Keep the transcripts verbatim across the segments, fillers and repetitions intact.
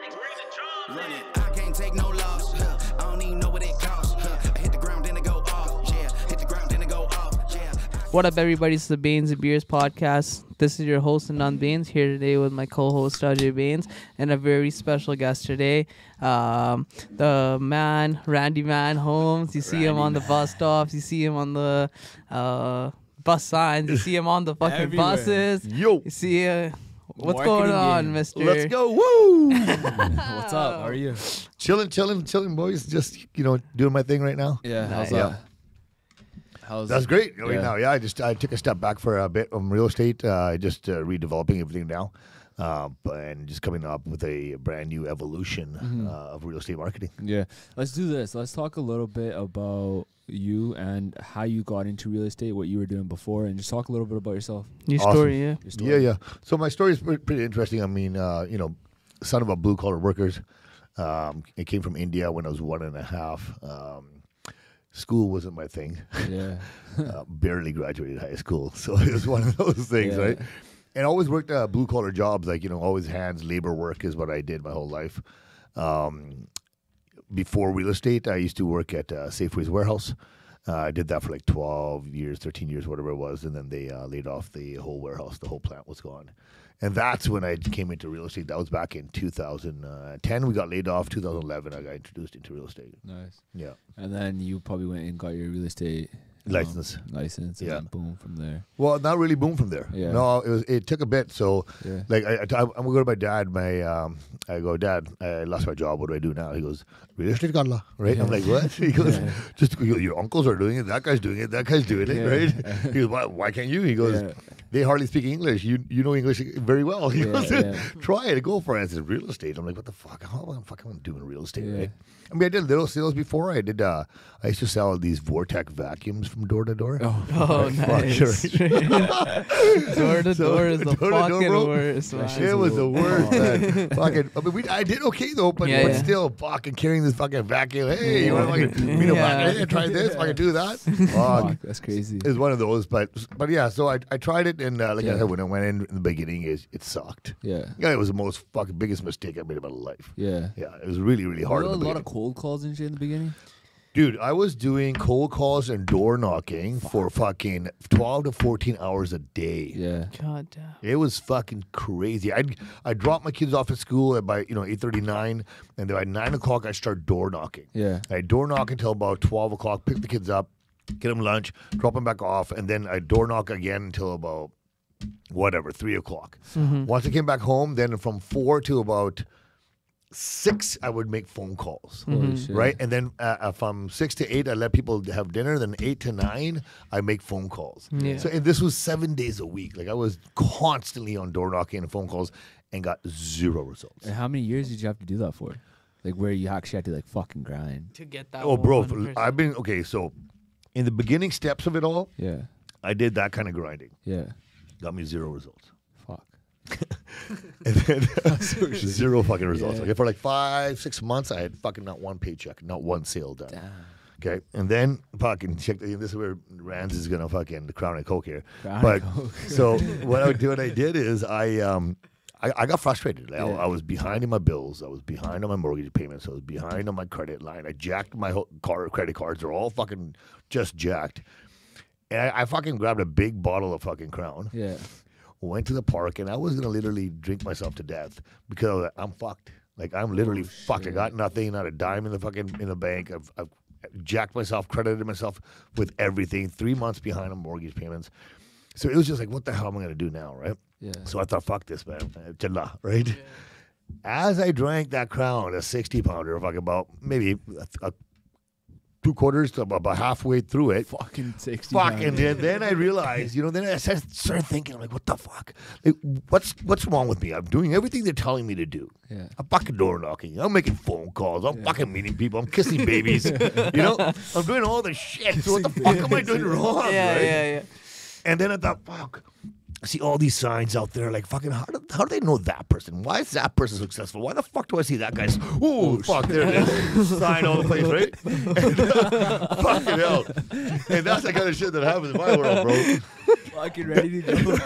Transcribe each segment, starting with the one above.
Run it. I can't take no loss. Huh. I don't even know what it costs. Huh. I hit the ground, then it go off. Yeah, hit the ground, then it go off. Yeah. What up, everybody? It's the Bains and Beers podcast. This is your host, Anand Bains, here today with my co-host, Ajay Bains, and a very special guest today, um, the man, Randy Mann Homes. You see Randy him on man. the bus stops. You see him on the uh, bus signs. You see him on the fucking Everywhere. buses. Yo. You see uh, What's Marketing going on, game. mister? Let's go. Woo! What's up? How are you? Chilling, chilling, chilling, boys. Just, you know, doing my thing right now. Yeah. How's yeah. that? How's That's it? great. Right yeah. now, yeah. I just I took a step back for a bit on real estate. Uh, just uh, redeveloping everything now. Uh, and just coming up with a brand new evolution mm-hmm. uh, of real estate marketing. Yeah. Let's do this. Let's talk a little bit about you and how you got into real estate, what you were doing before, and just talk a little bit about yourself. Your awesome. story, yeah. Your story. Yeah, yeah. So my story is pretty, pretty interesting. I mean, uh, you know, son of a blue-collar workers. Um, it came from India when I was one and a half. Um, school wasn't my thing. Yeah. uh, barely graduated high school. So it was one of those things, yeah. right? And always worked uh, blue-collar jobs, like, you know, always hands, labor work is what I did my whole life. Um, before real estate, I used to work at uh, Safeway's warehouse. Uh, I did that for like twelve years, thirteen years, whatever it was. And then they uh, laid off the whole warehouse. The whole plant was gone. And that's when I came into real estate. That was back in two thousand ten. We got laid off. two thousand eleven, I got introduced into real estate. Nice. Yeah. And then you probably went and got your real estate license. Um, license. And Yeah. then boom from there. Well, not really boom from there. Yeah. No, it was. It took a bit. So, Yeah. like, I, I, I'm gonna go to my dad. My, um, I go, Dad, I lost my job. What do I do now? He goes, real estate gala, right? I'm like, what? He goes, Yeah. just your uncles are doing it. That guy's doing it. That guy's doing it, Yeah. right? He goes, why, why can't you? He goes, Yeah. they hardly speak English. You you know English very well. He Yeah, goes, yeah. try it. Go for it. I said, real estate. I'm like, what the fuck? How am I fucking doing real estate, Yeah. right? I mean, I did little sales before. I did. Uh, I used to sell these Vortex vacuums from door to door. Oh, Oh, Fuck, nice. sure. Door to So, door is the door to door, fucking bro. worst, man. It was the worst, man. Fucking, I mean, we, I did okay though, but, Yeah, but yeah. still, fucking carrying this fucking vacuum. Hey, you want to fucking, you know, Yeah. fucking, hey, try this, fucking do that. Fuck, Fuck. that's crazy. It was one of those, but but yeah. So I I tried it, and uh, like Yeah. I said, when I went in in the beginning, it, it sucked. Yeah. Yeah, it was the most fucking biggest mistake I made in my life. Yeah. Yeah, it was really really hard. Were in there the a lot of beginning. cold calls and shit in the beginning? Dude, I was doing cold calls and door knocking for fucking twelve to fourteen hours a day. Yeah. God damn. It was fucking crazy. I'd I drop my kids off at school at by you know eight thirty nine, and then by nine o'clock I start door knocking. Yeah. I door knock until about twelve o'clock. Pick the kids up, get them lunch, drop them back off, and then I door knock again until about whatever three o'clock. Mm-hmm. Once I came back home, then from four to about six, I would make phone calls. Holy shit. Right, and then uh, from six to eight, I let people have dinner. Then eight to nine, I make phone calls. Yeah. So and this was seven days a week. Like I was constantly on door knocking and phone calls, and got zero results. And how many years did you have to do that for? Like where you actually had to like fucking grind? To get that Oh, bro, one person. I've been okay. So in the beginning steps of it all, Yeah. I did that kind of grinding. Yeah. Got me zero results. Fuck. And then zero fucking results. Yeah. Okay, for like five, six months, I had fucking not one paycheck, not one sale done. Damn. Okay, and then fucking check. This is where Rands is gonna fucking the crown and coke here. Crown but and Coke. so what I would do, what I did is I um I, I got frustrated. Like, I, Yeah. I was behind in my bills. I was behind on my mortgage payments. I was behind on my credit line. I jacked my whole car credit cards. They're all fucking just jacked. And I, I fucking grabbed a big bottle of fucking Crown. Yeah. Went to the park, and I was gonna literally drink myself to death because I was like, I'm fucked. Like I'm literally Oh, fucked. I shit. got nothing, not a dime in the fucking in the bank. I've, I've jacked myself, credited myself with everything. Three months behind on mortgage payments. So it was just like, what the hell am I gonna do now, right? Yeah. So I thought, fuck this, man. Chala, right? As I drank that Crown, a sixty pounder, fucking about maybe a, a two quarters to about halfway through it. Fucking sixty. Fuck, pounds. and then, then I realized, you know, then I started started thinking, I'm like, what the fuck? Like, what's what's wrong with me? I'm doing everything they're telling me to do. Yeah. I'm fucking door knocking. I'm making phone calls. I'm Yeah. fucking meeting people. I'm kissing babies. You know, I'm doing all this shit. So what the fuck am I doing wrong? Yeah, right? yeah, yeah. And then I thought, fuck. I see all these signs out there, like fucking. How do, how do they know that person? Why is that person successful? Why the fuck do I see that guy's? Oh, fuck! There it is. Sign all the place, right? And, uh, fucking hell! And that's the kind of shit that happens in my world, bro. fucking ready to go.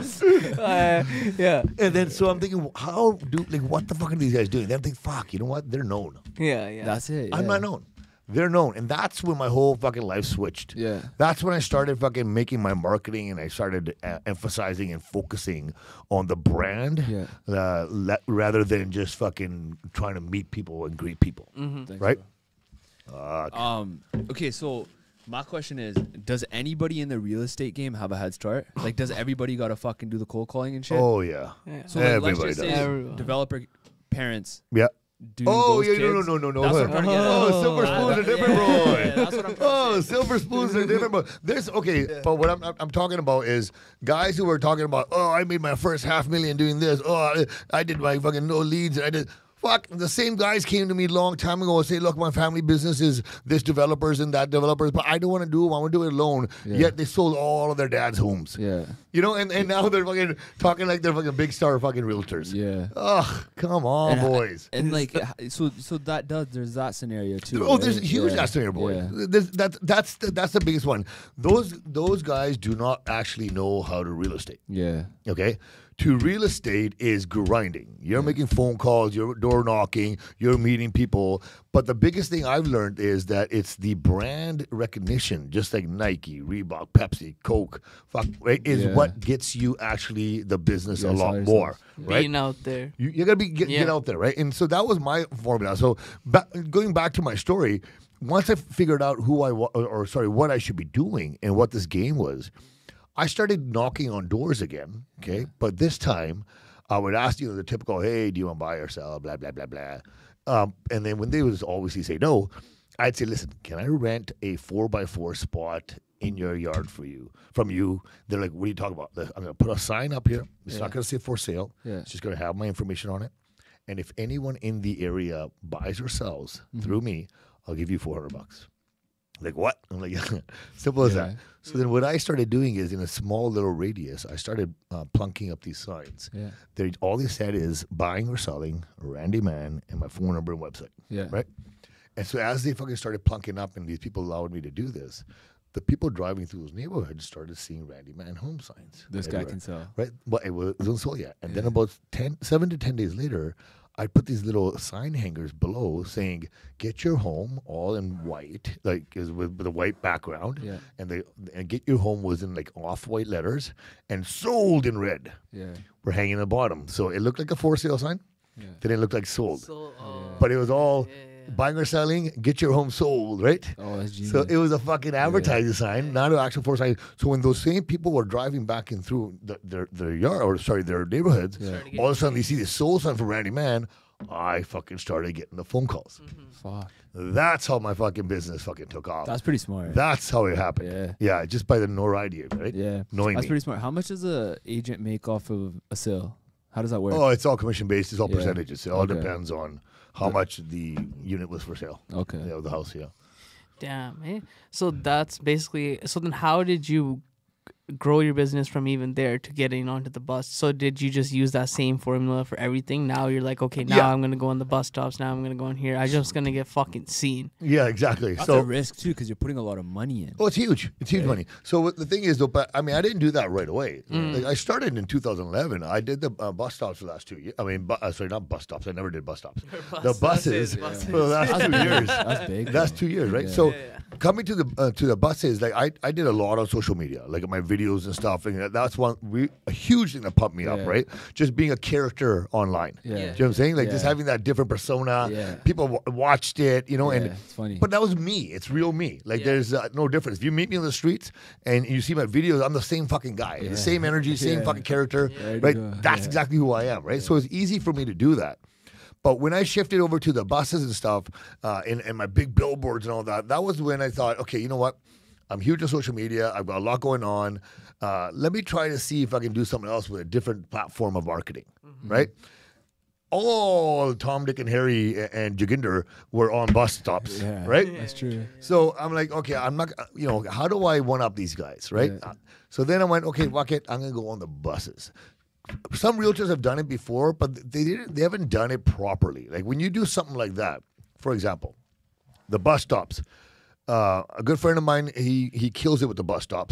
uh, yeah, And then so I'm thinking, how do like what the fuck are these guys doing? Then I think, fuck, you know what? They're known. yeah, yeah. That's it. I'm yeah. not known. They're known, and that's when my whole fucking life switched. Yeah. That's when I started fucking making my marketing, and I started uh, emphasizing and focusing on the brand, Yeah. uh, le- rather than just fucking trying to meet people and greet people. Mm-hmm. Thanks, Right? bro. Uh, Um. Okay. So my question is: does anybody in the real estate game have a head start? Like, does everybody got to fucking do the cold calling and shit? oh yeah, Yeah. so like, let's everybody just say does. Everyone. developer parents yeah. do. Oh those yeah, kids? no, no, no, no, no. That's what I'm trying to get at. Oh, silver Oh, spoons are that- different, yeah, bro. yeah, that's what I'm trying to Oh, say. silver spoons are different, bro. There's okay, but what I'm I'm talking about is guys who are talking about, oh, I made my first half million doing this. Oh, I, I did my fucking no leads. And I did. Fuck, the same guys came to me a long time ago and say, look, my family business is this developers and that developers, but I don't want to do it. I want to do it alone. Yeah. Yet they sold all of their dad's homes. Yeah. You know, and, and now they're fucking talking like they're fucking big star fucking realtors. Yeah. Ugh, come on, And- boys. And like, h- so so that does there's that scenario too. Oh, there's a right? huge yeah. estimate, boy. Yeah. There's, that's that's the, that's the biggest one. Those those guys do not actually know how to real estate. Yeah. Okay, to real estate is grinding. You're making phone calls, you're door knocking, you're meeting people. But the biggest thing I've learned is that it's the brand recognition, just like Nike, Reebok, Pepsi, Coke, fuck, right, is Yeah. what gets you actually the business Yeah, a sell lot yourself. more, right? Being out there. You, you gotta be get, get Yeah. out there, right? And so that was my formula. So ba- going back to my story, once I figured out who I wa- or, or sorry, what I should be doing and what this game was, I started knocking on doors again. Okay, but this time I would ask you know, the typical, "Hey, do you want to buy or sell?" Blah blah blah blah. Um, and then when they would obviously say no, I'd say, "Listen, can I rent a four by four spot in your yard for you from you?" They're like, "What are you talking about?" I'm gonna put a sign up here. It's not gonna say for sale. Yeah. It's just gonna have my information on it. And if anyone in the area buys or sells through me, I'll give you four hundred bucks. Like, what? I'm like, simple as Yeah. that. So then what I started doing is in a small little radius, I started uh, plunking up these signs. Yeah. They, all they said is buying or selling, Randy Mann, and my phone number and website. Yeah. Right? And so as they fucking started plunking up and these people allowed me to do this, the people driving through those neighborhoods started seeing Randy Mann home signs. This guy everywhere. can sell. Right? But it was- it wasn't sold yet. And then Yeah. about ten, seven to ten days later, I put these little sign hangers below saying, "Get your home all in white, like is with, with a white background, Yeah. and the and get your home was in like off white letters and sold in red." Yeah. We're hanging at the bottom, so it looked like a for sale sign. Yeah. Then it looked like sold, So, uh, but it was all yeah, yeah. buying or selling. Get your home sold, right? Oh, that's genius. So it was a fucking advertising sign, not an actual for sign. So when those same people were driving back in through the, their their yard, or sorry, their neighborhoods, Yeah. Started to get all of a sudden they see the soul sign for Randy Mann. I fucking started getting the phone calls. Fuck. That's how my fucking business fucking took off. That's pretty smart. That's how it happened. Yeah. Yeah, just by the notoriety, right? yeah. Knowing That's me. pretty smart. How much does a agent make off of a sale? How does that work? Oh, it's all commission based. It's all Yeah. percentages. It all Okay. depends on how much the unit was for sale. Okay. You know, the house, yeah. Damn, eh? So that's basically. So then, how did you grow your business from even there to getting onto the bus? So did you just use that same formula for everything? Now you're like, okay, now Yeah. I'm gonna go on the bus stops. Now I'm gonna go in here. I'm just gonna get fucking seen. Yeah, exactly. That's so a risk too, because you're putting a lot of money in. Oh, it's huge. It's huge money. So what the thing is, though, but I mean, I didn't do that right away. Mm. Like, I started in two thousand eleven. I did the uh, bus stops for the last two years. I mean, bu- uh, sorry, not bus stops. I never did bus stops. The buses buses. for the last two years. That's big. That's though. two years, right? Yeah. So Yeah, yeah. coming to the uh, to the buses, like I, I did a lot on social media, like my videos and stuff, and that's one re- a huge thing that pumped me Yeah. up, right? Just being a character online. Yeah. Do you know what I'm saying? Like just Yeah. having that different persona. Yeah. People w- watched it, you know, Yeah, and it's funny. but that was me. It's real me. Like Yeah. there's uh, no difference. If you meet me on the streets and you see my videos, I'm the same fucking guy. Yeah. The same energy, same Yeah. fucking character, Ready to right? go. That's Yeah. exactly who I am, right? So it's easy for me to do that. But when I shifted over to the buses and stuff, uh, and, and my big billboards and all that, that was when I thought, okay, you know what? I'm huge on social media. I've got a lot going on. Uh, let me try to see if I can do something else with a different platform of marketing, right? All Tom, Dick, and Harry a- and Joginder were on bus stops, Yeah. right? That's true. So I'm like, okay, I'm not, you know, how do I one up these guys, right? Yeah. Uh, So then I went, okay, fuck it, I'm gonna go on the buses. Some realtors have done it before, but they didn't, they haven't done it properly. Like when you do something like that, for example, the bus stops. Uh, a good friend of mine, he he kills it with the bus stops,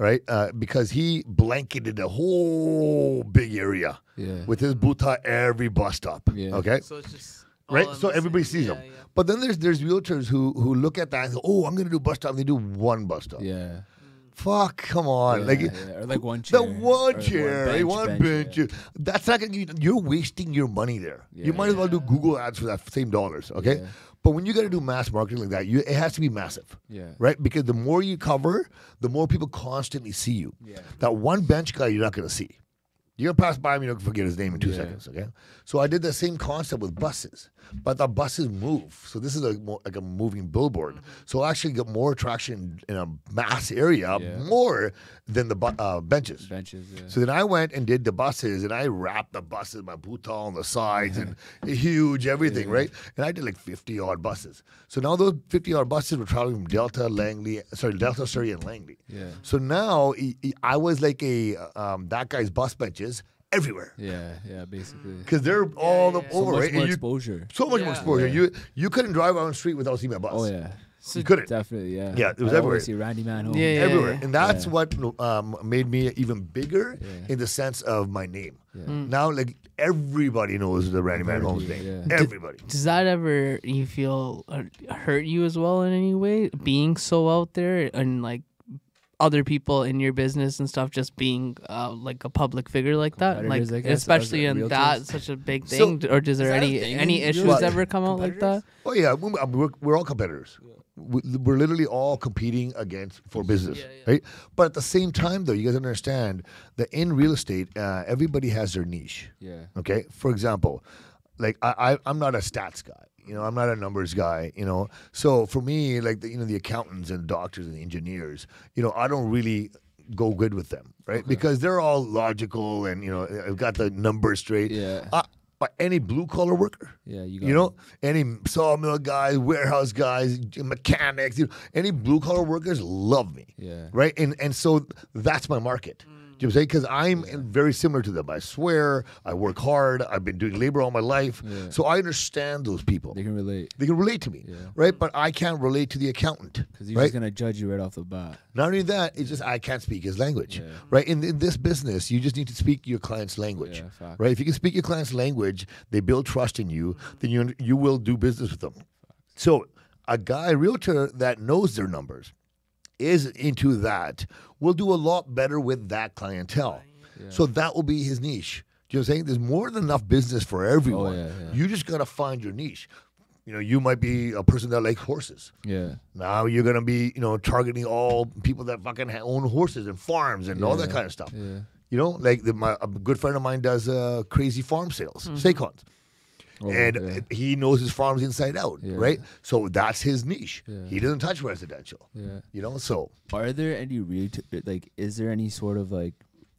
right? Uh, because he blanketed the whole big area Yeah. with his buta every bus stop. Yeah. Okay, So it's just right? all in So the everybody same- sees yeah, them. yeah. But then there's there's realtors who who look at that and go, oh, I'm gonna do bus stop. And they do one bus stop. Yeah. Fuck, come on, Yeah, like. yeah. Or like one chair. The one or chair, bench, eh, one bench, bench. yeah. That's not gonna. You're wasting your money there. Yeah, you might as well do yeah. Google ads for that same dollars. Okay, Yeah. but when you got to do mass marketing like that, you it has to be massive, Yeah. right? Because the more you cover, the more people constantly see you. Yeah. That one bench guy, you're not gonna see. You're gonna pass by him, you're gonna forget his name in two Yeah. seconds. Okay, so I did the same concept with buses, but the buses move. So this is a more, like a moving billboard. So I actually get more traction in a mass area, Yeah. more than the bu- uh, benches. Benches. Yeah. So then I went and did the buses, and I wrapped the buses, my buta on the sides, and huge everything, Yeah. right? And I did like fifty odd buses. So now those fifty odd buses were traveling from Delta, Langley, sorry, Delta, Surrey, and Langley. Yeah. So now e- e- I was like a um, that guy's bus benches everywhere Yeah. Yeah. Basically. because they're all yeah, the yeah. So over, much right? more And you, exposure. so much more Yeah. exposure. Yeah. You you couldn't drive on the street without seeing my bus. Oh yeah. So You couldn't. Definitely. Yeah. Yeah, it was I everywhere. always see Randy Mann Homes. Yeah, yeah. Everywhere, and that's Yeah. what um, made me even bigger Yeah. in the sense of my name. Yeah. Now, like everybody knows the Randy Man Heard Homes you, name. yeah. Everybody. Does that ever you feel uh, hurt you as well in any way? Being so out there and like other people in your business and stuff, just being uh, like a public figure like that, like Competitors, I guess, especially as in realtors? that such a big So, thing. Or is there that a any thing any in issues real- ever come out like that? Oh yeah, we- uh, we're, we're all competitors. We- We're literally all competing against for business, Yeah, yeah. right? But at the same time, though, you guys understand that in real estate, uh, everybody has their niche. Yeah. Okay, for example, like I, I I'm not a stats guy. You know, I'm not a numbers guy. You know, so for me, like the, you know, the accountants and doctors and the engineers, you know, I don't really go good with them, right? Because they're all logical and you know, I've got the numbers straight. Yeah. Uh, but any blue collar worker, Yeah. You got. you know, any sawmill guys, warehouse guys, mechanics, you know, any blue collar workers love me, Yeah. right? And and so that's my market. Do you know what I'm saying? Because I'm in- very similar to them. I swear, I work hard. I've been doing labor all my life, Yeah. so I understand those people. They can relate. They can relate to me, Yeah. right? But I can't relate to the accountant, Because he's right? just gonna judge you right off the bat. Not only that, it's just I can't speak his language, Yeah. right? In, in this business, you just need to speak your client's language, Yeah, fact. right? If you can speak your client's language, they build trust in you, then you you will do business with them. So a guy a realtor that knows their numbers is into that will do a lot better with that clientele. Yeah. So that will be his niche. Do you know what I'm saying? There's more than enough business for everyone. Oh, yeah, yeah. You just gotta find your niche. You know, you might be a person that likes horses. Yeah. Now you're gonna be, you know, targeting all people that fucking ha- own horses and farms and all that Yeah. kind of stuff. Yeah. You know, like the, my a good friend of mine does uh, crazy farm sales, Saquons, Oh, and yeah. uh, he knows his farms inside out, Yeah. right? So that's his niche. Yeah. He doesn't touch residential. Yeah. You know, so Are there any realtor like? Is there any sort of like?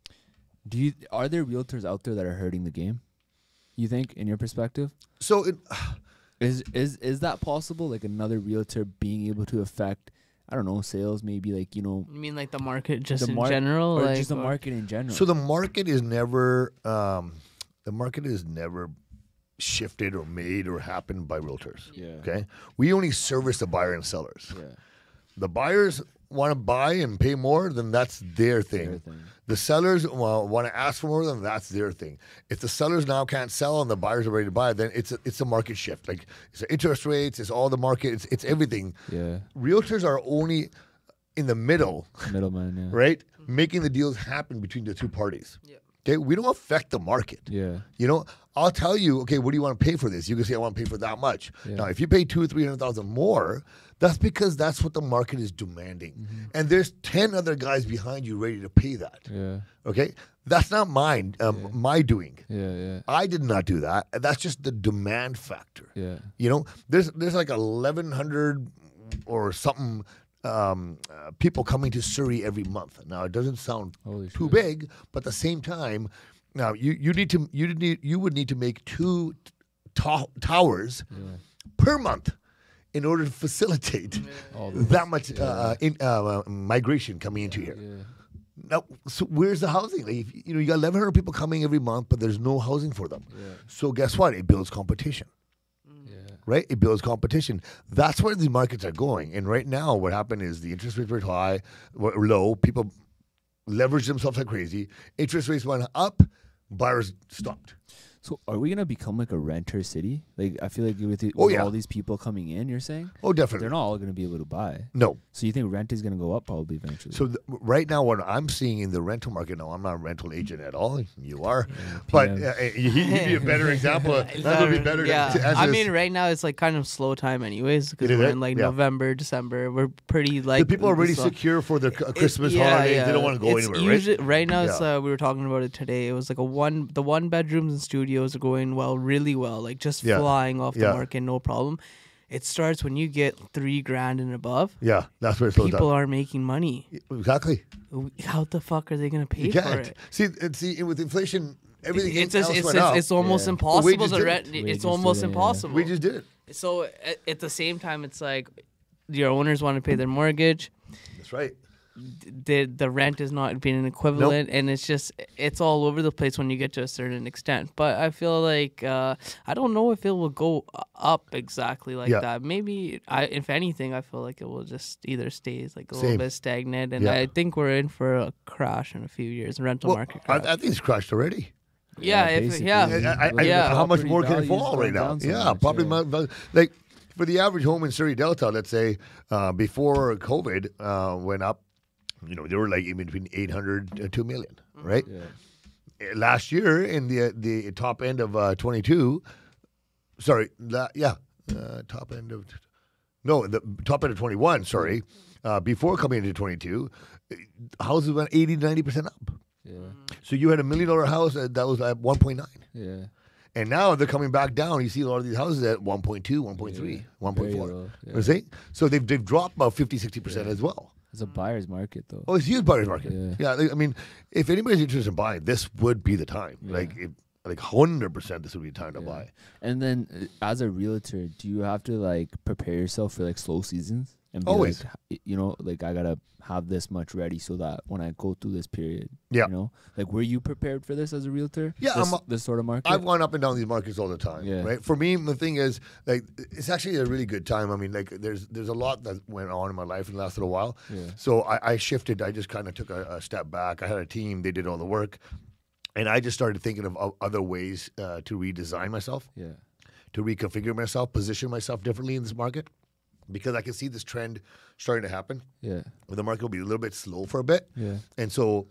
Do you are there realtors out there that are hurting the game? You think, in your perspective, so it, is is is that possible? Like another realtor being able to affect, I don't know, sales, maybe like you know, You mean like the market just the in mar- general, or like just the or- market in general. so the market is never um, the market is never shifted or made or happened by realtors. yeah. Okay, we only service the buyer and sellers. Yeah. The buyers want to buy and pay more, then that's their thing. Their thing. The sellers well, want to ask for more, then that's their thing. If the sellers now can't sell and the buyers are ready to buy, then it's a, it's a market shift. Like it's the interest rates, it's all the market, it's it's everything. Yeah. Realtors are only in the middle, Middleman. Yeah. right, making the deals happen between the two parties. Yeah. Okay, we don't affect the market. Yeah. You know, I'll tell you, okay, what do you want to pay for this? You can say, I want to pay for that much. Yeah. Now, if you pay two or three hundred thousand more, that's because that's what the market is demanding, Mm-hmm. and there's ten other guys behind you ready to pay that. Yeah. Okay, that's not mine, um, Yeah. my doing. Yeah. Yeah. I did not do that. That's just the demand factor. Yeah. You know, there's there's like eleven hundred or something um, uh, people coming to Surrey every month. Now, it doesn't sound Holy too shit. big, but at the same time, now you, you need to you need you would need to make two to- towers Yeah. per month in order to facilitate All the- that much uh, in, uh, uh, migration coming into here. Yeah. Now, so where's the housing? Like, if, you know, you got eleven hundred people coming every month, but there's no housing for them. Yeah. So guess what? It builds competition. Yeah. Right? It builds competition. That's where these markets are going. And right now, what happened is the interest rates were high, were low. People leveraged themselves like crazy. Interest rates went up, buyers stopped. So are we gonna become like a renter city? Like I feel like with, the, Oh, with yeah. all these people coming in, you're saying Oh, definitely. they're not all gonna be able to buy. No. So you think rent is gonna go up probably eventually? So th- right now, what I'm seeing in the rental market now, I'm not a rental agent at all. You are, Yeah, but P M. uh, he, he'd be a better example. That would be better. Yeah, to, to answer I this. mean, right now it's like kind of slow time, anyways, because It is, we're eh? in like Yeah. November, December. We're pretty like the people are really so- secure for their c- It- Christmas yeah, holidays. yeah. They don't want to go It's anywhere, right? usually, right now, it's, Yeah. uh, we were talking about it today. It was like a one, the one bedrooms and studios are going well, really well, like just Yeah. flying off the Yeah. market, no problem. It starts when you get three grand and above. Yeah, that's where it slows People down. are making money. Exactly. How the fuck are they gonna pay You for can't. it? See, and see, with inflation, everything It's just, else it's, went it's, up. it's almost Yeah. impossible wages to did rent. it. It's Wages almost did it, yeah. impossible. we just did it. So at, at the same time, it's like your owners want to pay their mortgage. That's right. The the rent is not being an equivalent, and it's just it's all over the place when you get to a certain extent. But I feel like uh, I don't know if it will go up exactly like Yeah. that. Maybe I, if anything, I feel like it will just either stay like a Same. little bit stagnant, and Yeah. I think we're in for a crash in a few years. Rental Well, market I, crash. I think it's crashed already. yeah, if, basically. yeah. I, I, I, Yeah. How much Property more can it values fall right going now? down so Yeah, much, property yeah. ma- like for the average home in Surrey Delta, let's say uh, before COVID uh, went up, you know, they were like in between eight hundred to two million, right? Yeah. Uh, Last year in the the top end of uh, twenty-two, sorry, la- yeah, uh, top end of no, the top end of twenty-one. Sorry, uh, before coming into twenty-two, uh, houses went eighty to ninety percent up. Yeah. So you had a million dollar house uh, that was at one point nine. Yeah. And now they're coming back down. You see a lot of these houses at one point two, one point three, Yeah. one point Very four. low, yeah. You see? So they've, they've dropped about fifty, sixty percent Yeah. as well. It's a buyer's market though. Oh, it's a huge buyer's market. Yeah. Yeah. like, I mean, if anybody's interested in buying, this would be the time. Yeah. Like, if, like one hundred percent this would be the time to Yeah. buy. And then uh, as a realtor, do you have to like prepare yourself for like slow seasons? And be Always. like, h- you know, like I gotta have this much ready so that when I go through this period, Yeah. you know, like were you prepared for this as a realtor? Yeah, this, I'm a- this sort of market. I've gone up and down these markets all the time, Yeah. right? For me, the thing is, like, it's actually a really good time. I mean, like, there's there's a lot that went on in my life in the last little while. Yeah. So I, I shifted. I just kind of took a, a step back. I had a team. They did all the work. And I just started thinking of o- other ways uh, to redesign myself, Yeah. to reconfigure myself, position myself differently in this market. Because I can see this trend starting to happen. Yeah. Where the market will be a little bit slow for a bit. Yeah. And so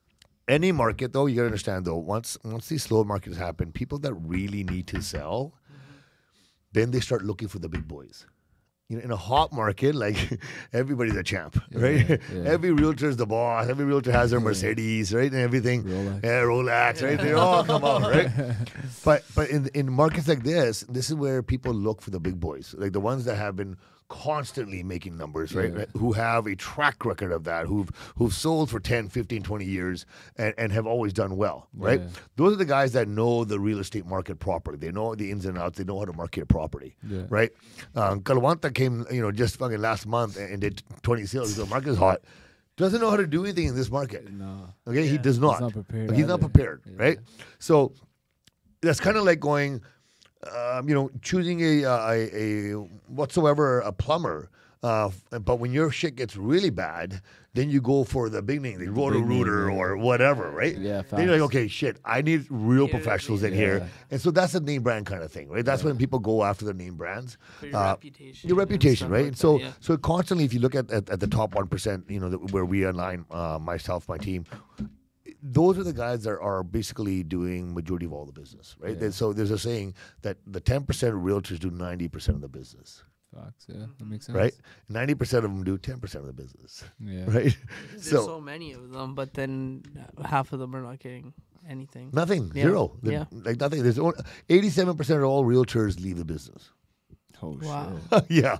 any market, though, you got to understand, though, once once these slow markets happen, people that really need to sell, then they start looking for the big boys. You know, in a hot market, like everybody's a champ, right? Yeah, yeah. Every realtor's the boss. Every realtor has their Mercedes, right, and everything. Rolex. Yeah, Rolex, right? They all come out, right? But but in in markets like this, this is where people look for the big boys, like the ones that have been constantly making numbers, right? Yeah. right? Who have a track record of that, who've who've sold for ten, fifteen, twenty years and, and have always done well, right? Yeah. Those are the guys that know the real estate market properly. They know the ins and outs. They know how to market a property, Yeah. right? Um, Kalawanta came, you know, just fucking last month and, and did twenty sales. The market's hot. Doesn't know how to do anything in this market. No. Okay, he Yeah. does not. not prepared Like, he's not either. prepared, Yeah. right? So that's kind of like going, um, you know, choosing a, uh, a a whatsoever a plumber. Uh, f- but when your shit gets really bad, then you go for the big name, the roto big name, rooter yeah. or whatever, right? Yeah, Then you're like, facts. okay, shit, I need real Yeah, professionals in yeah. here, and so that's a name brand kind of thing, right? That's when people go after the name brands. For your Uh, reputation. Your and reputation, stuff right? like so, that, yeah. so constantly, if you look at, at, at the top one percent, you know, the, where we align, uh, myself, my team, those are the guys that are basically doing majority of all the business, right? Yeah. So there's a saying that the ten percent of realtors do ninety percent of the business, Facts, yeah. That makes sense. right? ninety percent of them do ten percent of the business, Yeah. right? There's So, so, many of them, but then half of them are not getting anything. nothing, Yeah. zero, The- Yeah. like nothing. There's only, eighty-seven percent of all realtors leave the business. Oh Wow. shit. Yeah,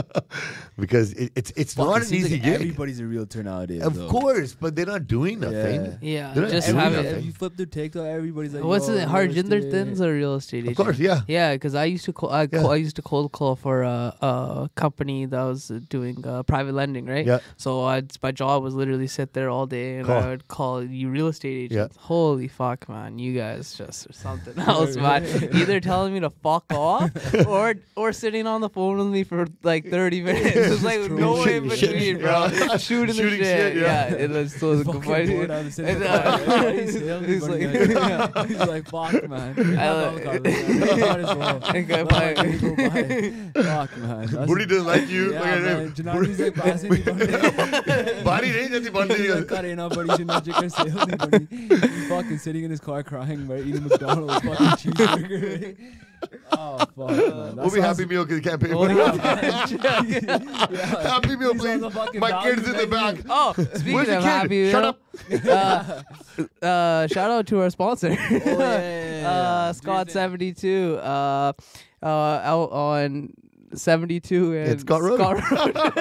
because it, it's it's Fuck, not it an seems easy like gig. Everybody's a realtor nowadays. Of though. course, but they're not doing Yeah. nothing. Yeah, They're not just doing have nothing. it. If you flip their TikTok, everybody's like, What's yo, it? Harjinder real estate. Thin's a real estate agent. Of course, yeah. Yeah, because I used to call, I, Yeah. call, I used to cold call for a, a company that was doing uh, private lending, right? Yeah. So I'd, my job was literally sit there all day and Call. I would call you real estate Yeah. agents. Holy fuck, man, you guys just are something else, man. Either telling me to fuck off or or sit sitting on the phone with me for like thirty minutes. It was like no in between, bro. Shooting, Shooting the shit. shit, yeah. yeah. It was so Fucking funny. bored out of the And, city. uh, He's he's like, like, he's like, fuck, man. I I like- love Might as well. I got Fuck, my- you go by. Fuck, man. That's- Booty doesn't like you. Yeah, Look at man. him. Janani's like, passing me, buddy. Body नहीं जाती बंदी He's like, cutting up, buddy. Should not check your sales, buddy. He's fucking sitting in his car crying, right? Eating McDonald's fucking cheeseburger. Oh, fuck, man. We'll be Happy Meal because you can't pay Oh, for yeah. it. Yeah. Happy Meal, He's on please. the fucking My value kid's in the back. menu. Oh, speaking Where's the of kid? Happy Shut Meal, uh, uh, shout out to our sponsor, Oh, yeah, yeah, yeah. uh, Scott seventy-two, uh, uh, out on seventy-two and It's Scott Road. Road.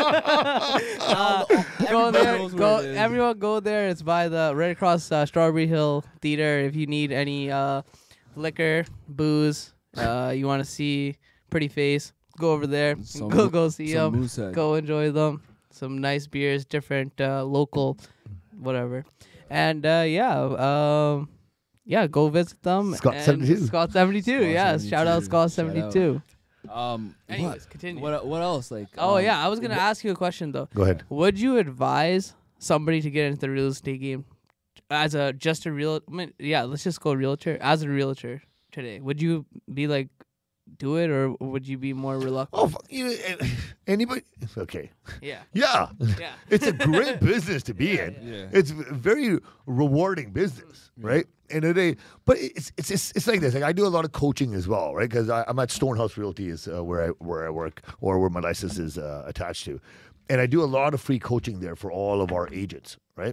uh, go Everybody there, knows where go. it is. Everyone go there. It's by the right across uh, Strawberry Hill Theater. If you need any uh, liquor, booze, uh, you want to see pretty face, go over there. Some go mo- go see some them. moosehead. Go enjoy them. Some nice beers, different uh, local, whatever. And uh, yeah, um, yeah, go visit them. Scott and seventy-two. Scott seventy-two. Scott Yeah, shout out seventy-two. Scott Shout out. seventy-two. Um, Anyways, what, continue. what what else? Like, Oh um, yeah, I was gonna ask you a question though. Go ahead. Would you advise somebody to get into the real estate game as a just a real? I mean, yeah, let's just go realtor as a realtor today. Would you be like, do it, or would you be more reluctant? Oh, fuck, you know, eh, anybody? Okay. Yeah, Yeah. yeah. It's a great business to be in. Yeah. It's a very rewarding business, right? End of the day, but it's it's it's, it's like this. Like I do a lot of coaching as well, right? Because I'm at Stonehouse Realty, is uh, where I where I work or where my license is uh, attached to, and I do a lot of free coaching there for all of our agents, right?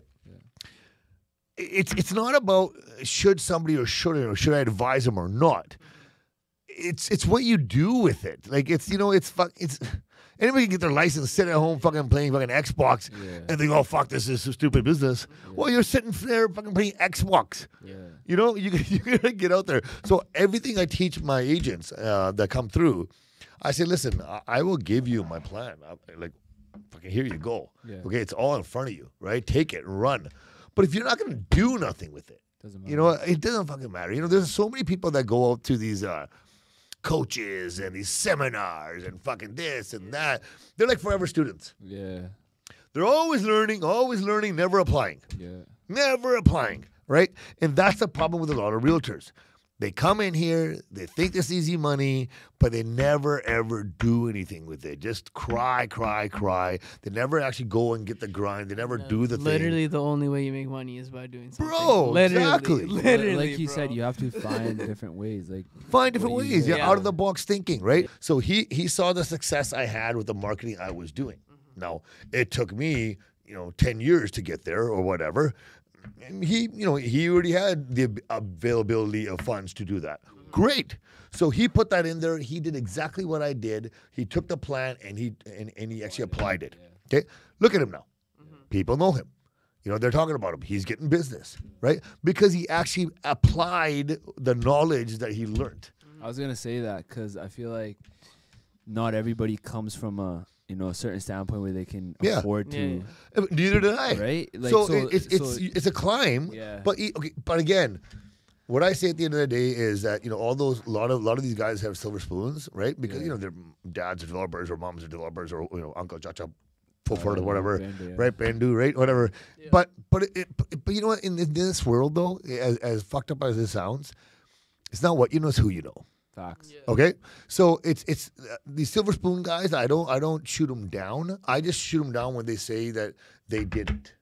It's it's not about should somebody or shouldn't or should I advise them or not. It's it's what you do with it. Like it's you know it's fuck it's. Anybody can get their license, sit at home, fucking playing fucking Xbox, Yeah. and think, "Oh fuck, this is a stupid business." Well, you're sitting there fucking playing Xbox. Yeah. You know, you you gotta get out there. So everything I teach my agents uh, that come through, I say, "Listen, I, I will give you my plan. I, like, fucking here you go. Yeah. Okay, it's all in front of you, right? Take it and run. But if you're not gonna do nothing with it, Doesn't matter. you know, it doesn't fucking matter. You know, there's so many people that go out to these uh, coaches and these seminars and fucking this and that. They're like forever students. Yeah. They're always learning, always learning, never applying, Yeah. never applying, right? And that's the problem with a lot of realtors. They come in here, they think it's easy money, but they never ever do anything with it. Just cry, cry, cry. They never actually go and get the grind. They never do the thing. Literally, the only way you make money is by doing something. Bro, literally, exactly. Literally, like he bro. said, you have to find different ways. Like, Find different What you ways. do. Yeah, Yeah. out of the box thinking, right? So he he saw the success I had with the marketing I was doing. Now it took me, you know, ten years to get there or whatever. And he, you know, he already had the availability of funds to do that. Great. So he put that in there. He did exactly what I did. He took the plan and he and, and he actually applied it. Okay. Look at him now. People know him. You know, they're talking about him. He's getting business, right? Because he actually applied the knowledge that he learned. I was gonna say that because I feel like not everybody comes from a you know a certain standpoint where they can Yeah. afford Yeah, to, yeah. Uh, Neither did I. right? Like, so, so- it- it's it's so- it's a climb. Yeah. But e- okay, but again, what I say at the end of the day is that you know all those a lot of a lot of these guys have silver spoons, right? Because you know their dads are developers or moms are developers or you know uncle chacha, Fulford or Uh, whatever, Bendu, yeah. right? Bendu, right? Whatever. But but it, it, but you know what? In, in this world though, as as fucked up as it sounds, it's not what you know; it's who you know. Facts. Yeah. Okay, so it's it's uh, these silver spoon guys. I don't I don't shoot them down. I just shoot them down when they say that they didn't.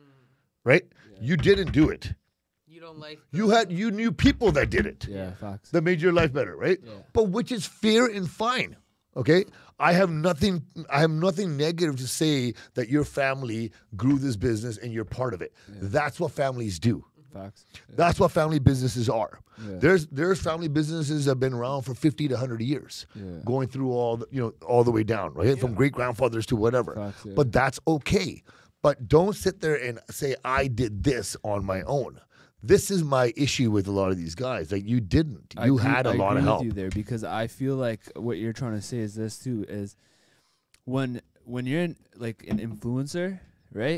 Right? You didn't do it. You don't like. You had you knew people that did it. Yeah. Facts. That made your life better, right? Yeah. But which is fair and fine. Okay? I have nothing I have nothing negative to say that your family grew this business and you're part of it. That's what families do. Facts. Yeah. That's what family businesses are. Yeah. There's there's family businesses that have been around for fifty to one hundred years, Yeah. going through all the, you know all the way down, right? From great grandfathers to whatever. Facts, yeah. But that's okay. But don't sit there and say I did this on my own. This is my issue with a lot of these guys. Like you didn't. I You agree- had a I lot agree of with help. you there because I feel like what you're trying to say is this too is when when you're in, like an influencer, right?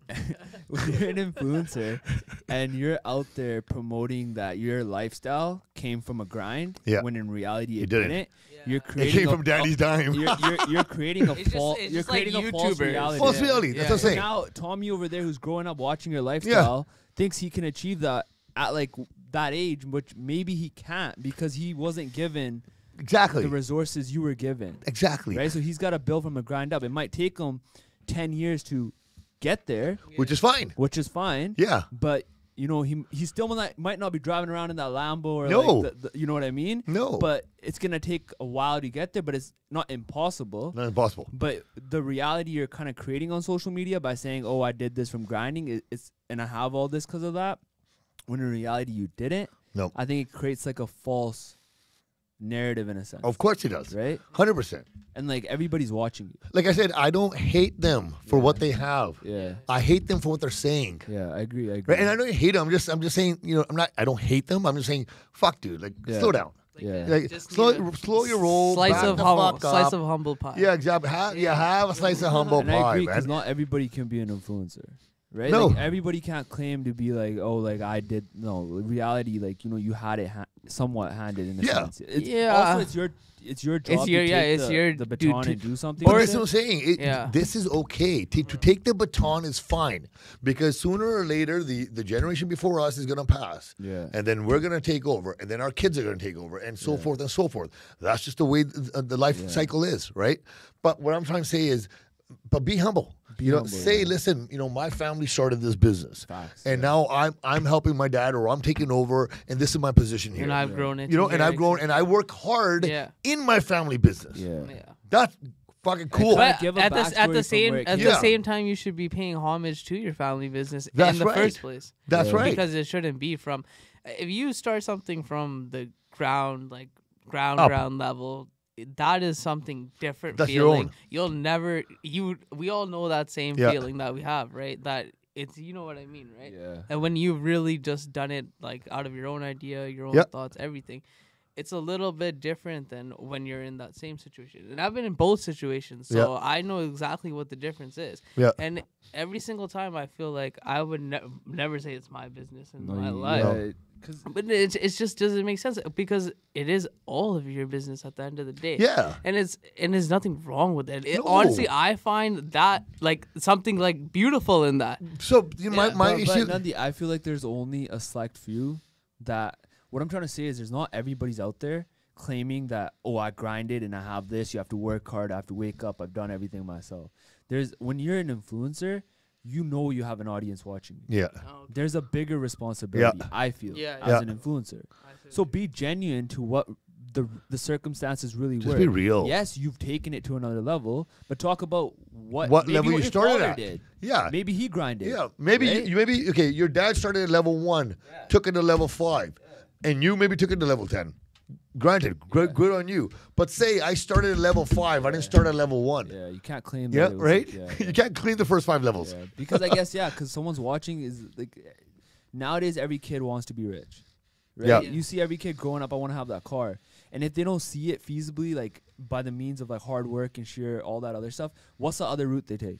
when you're an influencer and you're out there promoting that your lifestyle came from a grind, Yeah. when in reality it, It didn't. didn't, Yeah. you're It creating came a, from Daddy's a- dime. You're, you're, you're creating a It's just- false. it's You're just like creating a false YouTubers. reality. False Yeah. reality. Yeah. That's what I'm So saying. now Tommy over there, who's growing up watching your lifestyle, thinks he can achieve that at like that age, which maybe he can't because he wasn't given Exactly. the resources you were given. Exactly. Right, so he's got to build from a grind up. It might take him ten years to get there, Which is fine. which is fine. Yeah. But you know, he he still might not, might not be driving around in that Lambo or No. like the, the, you know what I mean? No. But it's gonna take a while to get there, but it's not impossible. Not impossible. But the reality you're kind of creating on social media by saying, "Oh, I did this from grinding," it, it's and I have all this because of that. When in reality you didn't. No. I think it creates like a false narrative in a sense. Of course he does. Right? one hundred percent. And like everybody's watching you. Like I said, I don't hate them for what they have. Yeah. I hate them for what they're saying. Yeah, I agree. I agree. Right? And I don't hate them. I'm just I'm just saying, you know, I'm not I don't hate them. I'm just saying, fuck dude, like Yeah. slow down. Yeah. Like Just slow need a slow your roll. Slice back of the humble, fuck slice up. of humble pie. Yeah, exactly. Have, yeah, have a slice of humble and I pie, agree because man. not everybody can be an influencer, right? No. Like, everybody can't claim to be like, oh, like I did. No, reality, like you know, you had it ha- somewhat handed in a Yeah. sense. It's, Yeah. Also, it's your it's your job. your- to yeah, take it's the, your the dude baton to- and do something. But with this is it. what I'm saying. It, Yeah. This is okay. To, to take the baton is fine because sooner or later the, the generation before us is going to pass. Yeah. And then we're going to take over. And then our kids are going to take over and so forth and so forth. That's just the way th- the life Yeah. cycle is, right? But what I'm trying to say is, but be humble. Be you know, humble, say, yeah. listen, you know, my family started this business. Facts, and yeah. now I'm I'm helping my dad or I'm taking over and this is my position here. And I've grown into you know, and here, I've grown and I work hard Yeah. in my family business. Yeah. Yeah. That's fucking cool. kinda But give a at the at backstory the from same where it at came the from. same time, you should be paying homage to your family business That's in the right. first place. That's Yeah. right. Because it shouldn't be from. If you start something from the ground, like ground Up. ground level, that is something different. That's your feeling. own. You'll never. You. We all know that same Yeah. feeling that we have, right? That it's. You know what I mean, right? Yeah. And when you've really just done it like out of your own idea, your own Yep. thoughts, everything, it's a little bit different than when you're in that same situation. And I've been in both situations, so Yep. I know exactly what the difference is. Yeah. And every single time I feel like I would ne- never say it's my business in No, my you- life. yeah, Cause But it it just doesn't make sense because it is all of your business at the end of the day. Yeah. And it's and there's nothing wrong with it. it No. Honestly, I find that like something like beautiful in that. So you know, my, Yeah, my but, issue. but Nandi, I feel like there's only a select few that. What I'm trying to say is, there's not everybody's out there claiming that, oh, I grinded and I have this. You have to work hard. I have to wake up. I've done everything myself. There's when you're an influencer, you know you have an audience watching you. yeah. There's a bigger responsibility. I feel Yeah, as yeah. an influencer. So be genuine to what the the circumstances really Just were. be real. Yes, you've taken it to another level, but talk about what What maybe level what you your started father at. Did. Yeah. Maybe he grinded. Yeah. Maybe right? you, you maybe okay. Your dad started at level one, took it to level five, and you maybe took it to level ten. Granted, good, good on you. But say I started at level five, I didn't start at level one. Yeah, you can't claim that. Yeah, it was right. like- yeah, yeah. You can't clean the first five levels. Yeah, because I guess yeah, because someone's watching is like nowadays every kid wants to be rich. Right? Yeah. You see every kid growing up, I want to have that car, and if they don't see it feasibly, like by the means of like hard work and sheer all that other stuff, what's the other route they take?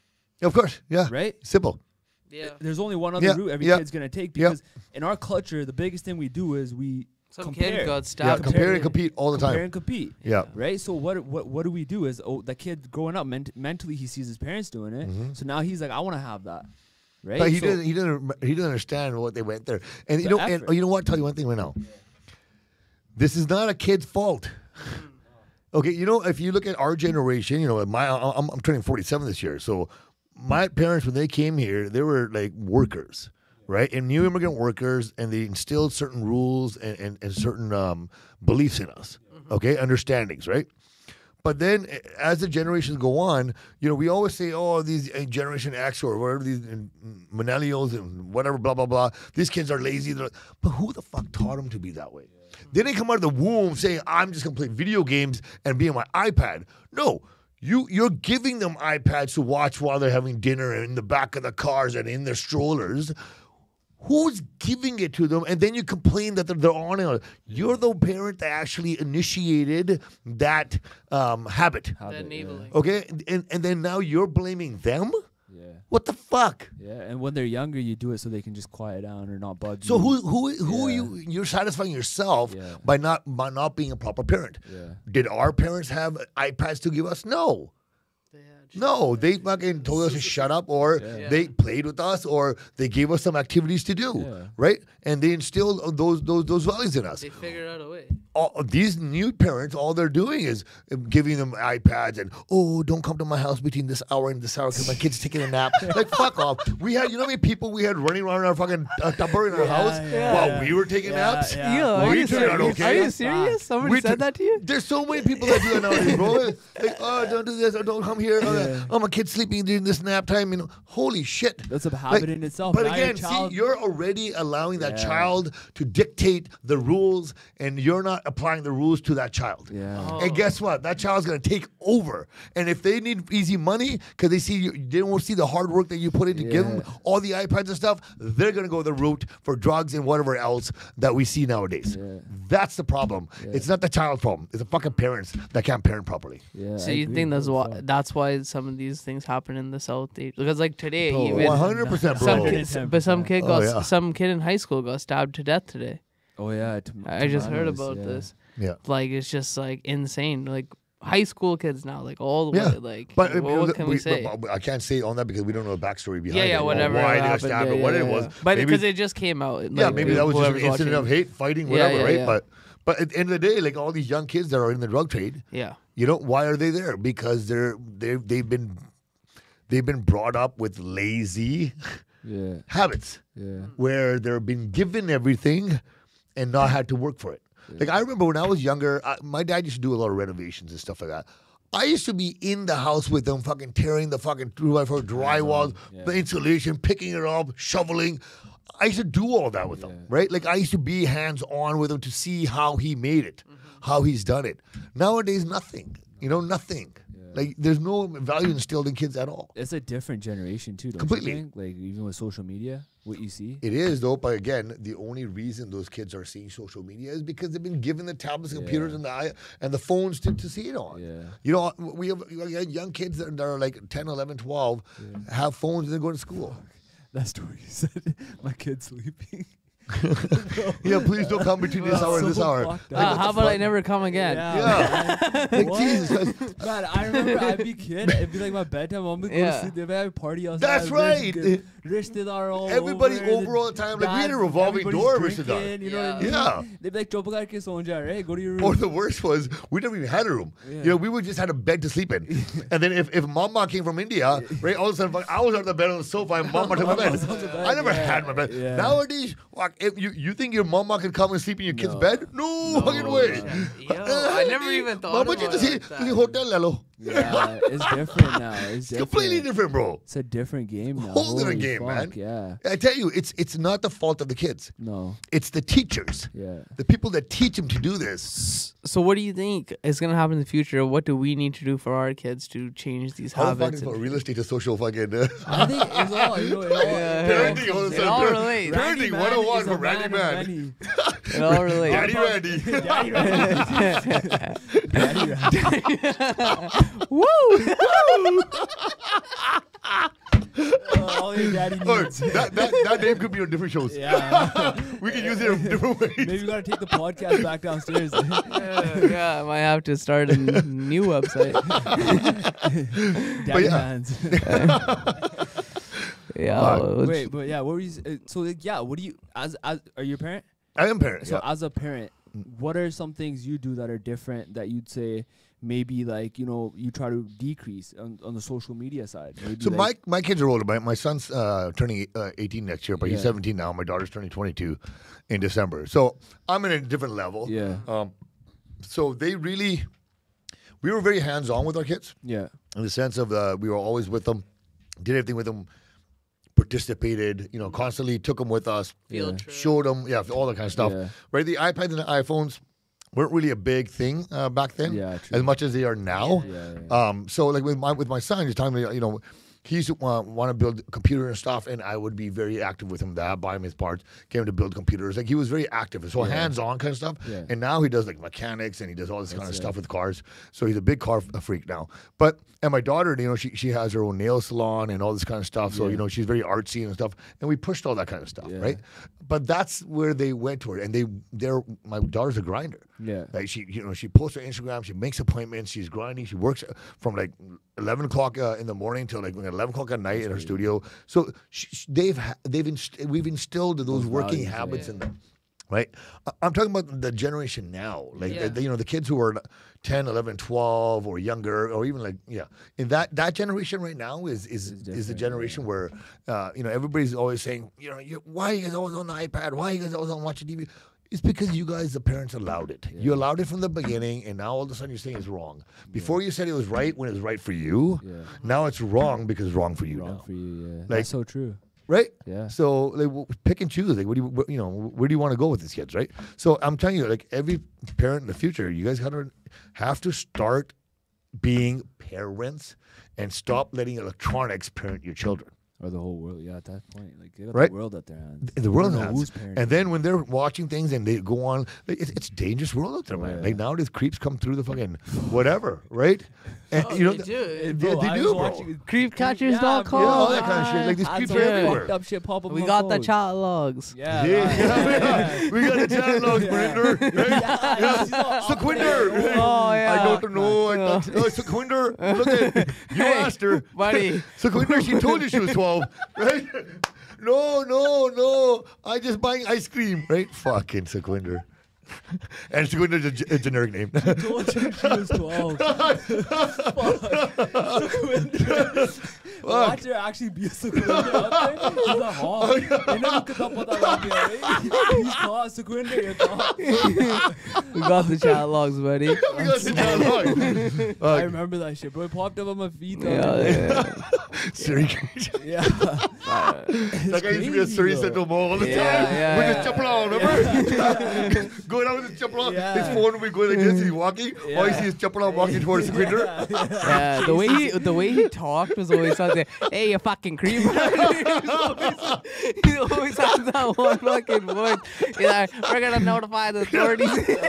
Of course. Yeah. Right? Simple. Yeah. There's only one other Yeah, route every yeah. kid's gonna take Yeah. because in our culture, the biggest thing we do is we Some compare. kid got Yeah. stabbed. Compare and compete all the compare time. and compete. Yeah. Right. So what what what do we do? Is oh the kid growing up ment- mentally he sees his parents doing it, Mhm. so now he's like I want to have that. Right. But he So- didn't. He didn't. He didn't understand what they went there. And you The know. And effort. oh, you know what? I'll tell you one thing right now. This is not a kid's fault. Okay, you know, if you look at our generation, you know, my I'm, I'm turning forty-seven this year, so my parents when they came here, they were like workers, right? And new immigrant workers, and they instilled certain rules and and, and certain um, beliefs in us. Okay, understandings, right? But then, eh, as the generations go on, you know, we always say, "Oh, these uh, Generation X or whatever these uh, millennials and whatever, blah blah blah. These kids are lazy." They're- But who the fuck taught them to be that way? They didn't come out of the womb saying, "I'm just gonna play video games and be on my iPad." No, you you're giving them iPads to watch while they're having dinner in the back of the cars and in their strollers. Who's giving it to them? And then you complain that they're, they're on it. You're the parent that actually initiated that um, habit. Habit, yeah. enabling. Okay, and and then now you're blaming them. Yeah. What the fuck? Yeah. And when they're younger, you do it so they can just quiet down or not bug So you. who who who are Yeah. you? You're satisfying yourself Yeah. by not by not being a proper parent. Yeah. Did our parents have iPads to give us? No. No, they fucking told us to shut up, or Yeah. they played with us, or they gave us some activities to do, Yeah. right? And they instilled those those those values in us. They figured out a way. All, these new parents, all they're doing is giving them iPads and, oh, don't come to my house between this hour and this hour because my kid's taking a nap. Like, fuck off. We had, you know how many people we had running around our fucking uh, tupper in our Yeah, house yeah. while we were taking Yeah, naps? yeah. Yo, Well, are, we you turned out serious? okay. Are you serious? Somebody We said tur- that to you? There's so many people that do that nowadays, bro. Like, oh, don't do this, or don't come here. Oh, Yeah. oh, my kid's sleeping during this nap time. You know, holy shit. That's a habit Like, in itself. But Now your again, child- see, you're already allowing that Yeah. child to dictate the rules, and you're not applying the rules to that child. Yeah. Oh. And guess what? That child's gonna take over. And if they need easy money because they see you, they don't see the hard work that you put in to give them Yeah. all the iPads and stuff, they're gonna go the route for drugs and whatever else that we see nowadays. Yeah. That's the problem. Yeah. It's not the child's problem. It's the fucking parents that can't parent properly. Yeah. So I you agree. think that's Holy why fuck. that's why some of these things happen in the South? They- Because like today, Bro, even One hundred percent, some bro. kid, but some kid Oh, got yeah. some kid in high school got stabbed to death today. Oh yeah. T- I just heard tomatoes, about yeah. this. Yeah. Like it's just like insane. Like high school kids now, like all the Yeah. way. Like But what, what can we, say? but I can't say on that because we don't know the backstory behind Yeah, it. yeah, or whatever. Why they got happened, stabbed yeah, or what yeah, it yeah. was. But Maybe- because it just came out. Yeah, like, maybe that was just an whoever's incident of watching. hate, fighting, Yeah, whatever, yeah, right? yeah. But but at the end of the day, like all these young kids that are in the drug trade, Yeah. you know, why are they there? Because they're they they've been they've been brought up with lazy Yeah. habits Yeah. where they're been given everything and not had to work for it. Like I remember when I was younger, I, my dad used to do a lot of renovations and stuff like that. I used to be in the house with them, fucking tearing the fucking two by four drywall, Yeah. the insulation, picking it up, shoveling. I used to do all that with Yeah. them, right? Like I used to be hands on with him to see how he made it, how he's done it. Nowadays, nothing. You know, nothing. Like there's no value instilled in kids at all. It's a different generation too. Don't Completely. You think? Like even with social media, what you see. It is though, but again, the only reason those kids are seeing social media is because they've been given the tablets, computers, Yeah. and the i- and the phones to, to see it on. Yeah. You know, we have, we have young kids that are like ten, eleven, twelve, have phones and they go to school. That story you said. My kid's sleeping. Yeah, please don't come between this hour and this So hour. fucked Like, Uh, what how the about I fuck? never come again? Yeah. Like, What? Jesus Christ. Man, I remember I'd be kid. It'd be like my bedtime. I'm gonna go Yeah. to sleep. They'd have a party outside. That's right. Rishtedar all Everybody over. over all the time. Like, we had a dads- revolving everybody's door, drinking, Rishtedar. You know what I mean? Yeah. They'd be like, "Chup karke so ja, right? Go to your room." Or the worst was, we never even had a room. Yeah. You know, we would just had a bed to sleep in. And then if, if Mama came from India, right, all of a sudden, I was on the bed on the sofa and Mama took my bed. was on the bed, I never yeah, had my bed. yeah. Nowadays, fuck, if you, you think your Mama could come and sleep in your kid's No. bed? No, No, fucking way. Yo, I never even thought Mama, about just it like that. hotel lalo. Yeah, it's different now. It's It's completely different. different, bro. It's a different game now. Whole different Holy game, fuck, man. Yeah. I tell you, it's it's not the fault of the kids. No. It's the teachers. Yeah. The people that teach them to do this. So what do you think is going to happen in the future? What do we need to do for our kids to change these How the fuck habits? is and- about real estate to social fucking uh, I think it's all, you know, it all, Yeah, parenting? All of a It sudden, all par- relates. Randy Parenting Mann one oh one is a for Randy man of Man. many. It all relates. Daddy Randy. Daddy Randy. Daddy Randy. Woo! Uh, all your daddy Oh, needs. that, that, that name could be on different shows. Yeah. We can use it in different ways. Maybe we gotta take the podcast back downstairs. yeah, yeah, I might have to start a n- new website. Daddy yeah. hands. Yeah. Uh, well, Wait, but yeah, what were you? s- uh, So like, yeah, what do you as as are you a parent? I am parent. So yeah. as a parent, what are some things you do that are different that you'd say maybe like you know you try to decrease on, on the social media side? Maybe So like, my my kids are older. My my son's uh, turning uh, eighteen next year, but he's Yeah. seventeen now. My daughter's turning twenty-two in December. So I'm in a different level. yeah, Um, so they really, we were very hands on with our kids yeah, in the sense of uh, we were always with them, did everything with them, participated. You know, constantly took them with us, Field Yeah. trip. showed them, yeah, all that kind of stuff. Yeah. Right? The iPads and the iPhones weren't really a big thing uh, back then, Yeah, true. as much as they are now. yeah, yeah. Um, so like with my with my son, he's telling me, you know, he used to uh, want to build computer and stuff, and I would be very active with him. That buy him his parts, get him to build computers. Like he was very active, so Yeah. hands-on kind of stuff. Yeah. And now he does like mechanics and he does all this kind of That's it. stuff with cars. So he's a big car f- freak now. But and my daughter, you know, she she has her own nail salon and all this kind of stuff. So Yeah. you know, she's very artsy and stuff. And we pushed all that kind of stuff, Yeah. right? But that's where they went toward, and they they're my daughter's a grinder. Yeah. Like she, you know, she posts her Instagram. She makes appointments. She's grinding. She works from like eleven o'clock uh, in the morning till like eleven o'clock at night in her studio. So she, she- they've ha- they've inst- we've instilled those, Those working values, habits yeah. in them. Right, I- I'm talking about the generation now, like Yeah. the, you know, the kids who are ten, eleven, twelve or younger, or even like yeah. In that that generation right now is is It's is the different, generation where uh, you know everybody's always saying, you know, you, why are you guys always on the iPad? Why are you guys always on watching T V? It's because you guys, the parents, allowed it. You allowed it from the beginning, and now all of a sudden you're saying it's wrong. Before you said it was right when it was right for you. Yeah. Now it's wrong because it's wrong for you Wrong now, for you. Yeah. Like- That's so true. right? Yeah. So like, w- pick and choose. Like, what do you, what, you know, where do you want to go with these kids, right? So I'm telling you, like every parent in the future, you guys gotta have to start being parents and stop letting electronics parent your children. Or the whole world. Yeah, at that point. Like, they got Right. the world at their hands. In the world They don't know has. who's parenting. And then when they're watching things and they go on, like, it's, it's a dangerous world out there, man. Yeah. Like nowadays, creeps come through the fucking whatever, right? And Oh, you know, they th- do. they, they I do, was bro. watching- creep catchers dot com. Yeah, all that kind of shit. Like, these Had creeps some are yeah. everywhere. fucked up shit pop up We on got my the phone. chat logs. Yeah. Yeah, right, yeah, we got the chat logs, Yeah. Brinder. Right? Yeah, she's all up Sequinder. there. Oh, yeah. I don't know. I Yeah. thought, oh, Sequinder. Look at you Hey, asked her, buddy. Sequinder. She told you she was twelve, right? No, no, no. I just buying ice cream, right? Fucking Sequinder. And Sequinder's a, g- a generic name. Told you she was twelve. Fuck. Watch her actually be a Sequinder out there. He's like, oh, इन्हें भी कितना पता लग गया है. He's called Sequinder, you thought. We got the chat logs, buddy. We got the chat log. I Uh, remember that shit, bro. It popped up on my feed. the Yeah, other day. yeah. Surrey. Yeah. That guy used to be a crazy, Surrey though. Central Mall all the Yeah, time yeah, with yeah. his chapel on, remember? Going out with his chapel on. Yeah. His phone would be going like this, he's walking. All you Yeah. see is chapel on walking towards the window. Yeah, the way he the way he talked was always something. Hey, you fucking creep! He always has that one fucking voice. He's like, we're gonna notify the authorities.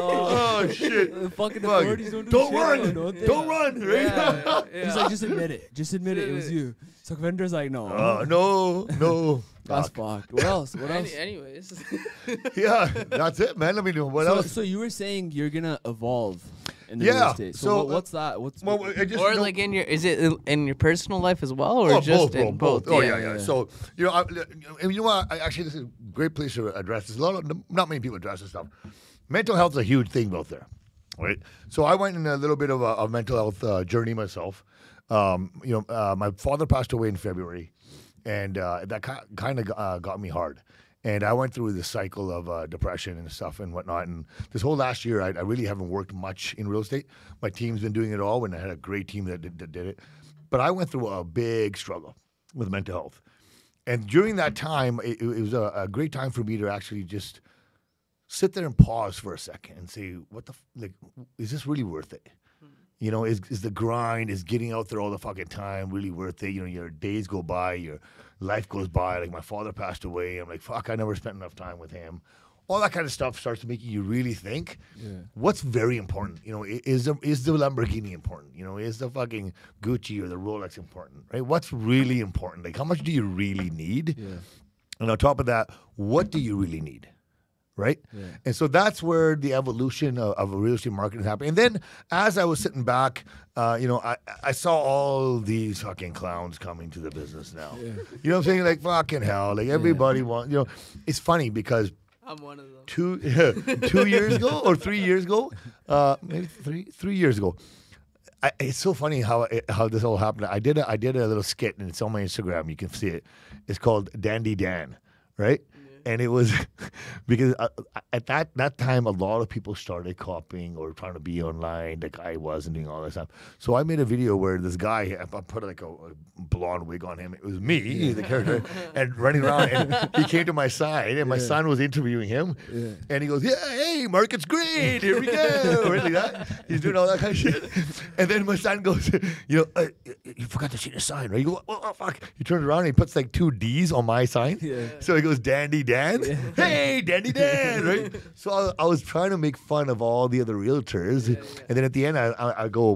Oh, shit. The fucking Fuck. authorities don't do Don't shit, run. don't they? Don't run. Right? Yeah. He's like, just admit it. Just admit it. It was you. Sequinder's like, no. Uh, no, no. That's Fuck. fucked. What else? What else? Any, anyways, Yeah, that's it, man. Let me know what so, else. so you were saying you're gonna evolve in the Yeah, real estate. So, so, what, what's that? What's Well, I just or know- like in your is it in- in your personal life as well, or Oh, just both, bro, in both? Oh yeah, yeah. yeah. So you know, I, and you know what? I, actually, this is a great place to address this. A lot of not many people address this stuff. Mental health is a huge thing out there, right? So I went in a little bit of a, a mental health uh, journey myself. Um, you know, uh, my father passed away in February, and uh, that ki- kind of uh, got me hard. And I went through the cycle of uh, depression and stuff and whatnot. And this whole last year, I, I really haven't worked much in real estate. My team's been doing it all, and I had a great team that did, that did it. But I went through a big struggle with mental health. And during that time, it, it was a, a great time for me to actually just sit there and pause for a second and say, what the, f- like, is this really worth it? You know, is is the grind, is getting out there all the fucking time really worth it? You know, your days go by, your life goes by. Like my father passed away. I'm like, fuck, I never spent enough time with him. All that kind of stuff starts making you really think. Yeah. What's very important? You know, i- is the is the Lamborghini important? You know, is the fucking Gucci or the Rolex important? Right? What's really important? Like, how much do you really need? Yeah. And on top of that, what do you really need? Right? Yeah. And so that's where the evolution of, of a real estate market is happening. And then as I was sitting back, uh, you know, I, I saw all these fucking clowns coming to the business now. Yeah. You know what I'm saying? Like, fucking hell. Like, everybody wants, you know, it's funny because I'm one of them. two two years ago or three years ago, uh, maybe three three years ago. I, it's so funny how it, how this all happened. I did a, I did a little skit and it's on my Instagram. You can see it. It's called Dandy Dan, right? And it was because uh, at that that time, a lot of people started copying or trying to be online like I was and doing all that stuff. So I made a video where this guy, I put like a, a blonde wig on him. It was me, the character, and running around. And he came to my side, and my Yeah. son was interviewing him. Yeah. And he goes, "Yeah, hey, market's great. Here we go." Right like that. He's doing all that kind of shit. And then my son goes, "You know, uh, you forgot to change the sign, right?" You go, "Oh, oh fuck!" He turns around and he puts like two D's on my sign. Yeah. So he goes, "Dandy Dan." Hey, Dandy Dan, right? So I, I was trying to make fun of all the other realtors, and then at the end, I, I, I go,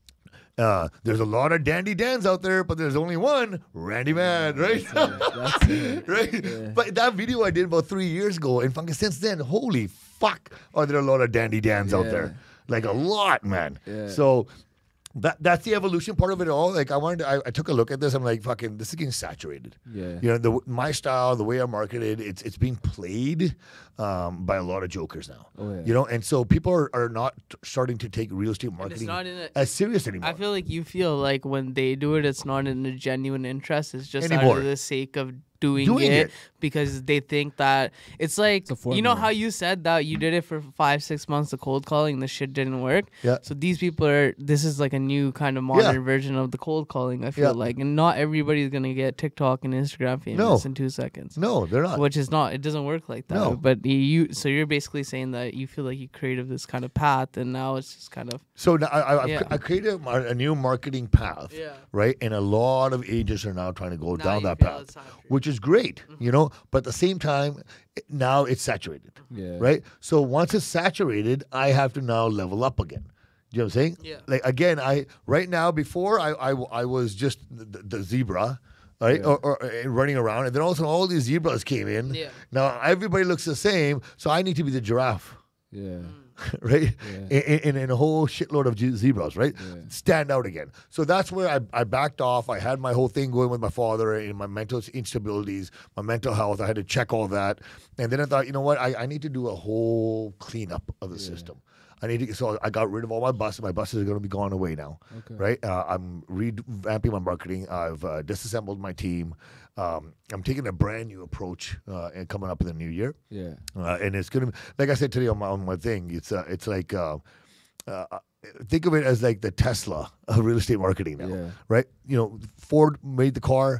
uh, "There's a lot of Dandy Dans out there, but there's only one Randy Mann," right? That's it. right? Yeah. But that video I did about three years ago, and fucking since then, holy fuck, are there a lot of Dandy Dans out Yeah. there? Like a lot, man. Yeah. So. That that's the evolution part of it all. Like I wanted, to, I, I took a look at this. I'm like, fucking, this is getting saturated. Yeah. You know, the my style, the way I marketed, it's it's being played um, by a lot of jokers now. Oh, yeah. You know, and so people are, are not t- starting to take real estate And it's marketing not in a, as serious anymore. I feel like you feel like when they do it, it's not in a genuine interest. It's just out Anymore. of the sake of doing, Doing it, it. because they think that it's like, It's a you know formula. how you said that you did it for five, six months of cold calling and the shit didn't work. Yeah. So these people are, this is like a new kind of modern Yeah. version of the cold calling, I feel Yeah. like. And not everybody's going to get TikTok and Instagram famous No. in two seconds. No, they're not. Which is not, it doesn't work like that. No. But you, so you're basically saying that you feel like you created this kind of path and now it's just kind of, So now I, I, I've Yeah. cre- I created a, mar- a new marketing path, Yeah. right? And a lot of agents are now trying to go Now down you that feel path, it's time for- which is great, you know. But at the same time, it- now it's saturated, Yeah. right? So once it's saturated, I have to now level up again. You know what I'm saying? Yeah. Like again, I right now before I I, I was just the, the zebra. Right, Yeah. or, or uh, running around, and then all of a sudden all these zebras came in. Yeah. Now everybody looks the same, so I need to be the giraffe. Yeah. right? Yeah. In, in, in a whole shitload of ge- zebras, right? Yeah. Stand out again. So that's where I, I backed off. I had my whole thing going with my father and my mental instabilities, my mental health. I had to check all that. And then I thought, you know what? I, I need to do a whole cleanup of the Yeah. system. I need to, so I got rid of all my buses. My buses are going to be gone away now, Okay. right? Uh, I'm revamping my marketing. I've uh, disassembled my team. Um, I'm taking a brand new approach uh, and coming up in the new year. Yeah. Uh, and it's gonna, like I said today on my, on my thing, it's uh, it's like uh, uh, think of it as like the Tesla of real estate marketing now, Yeah. right? You know, Ford made the car,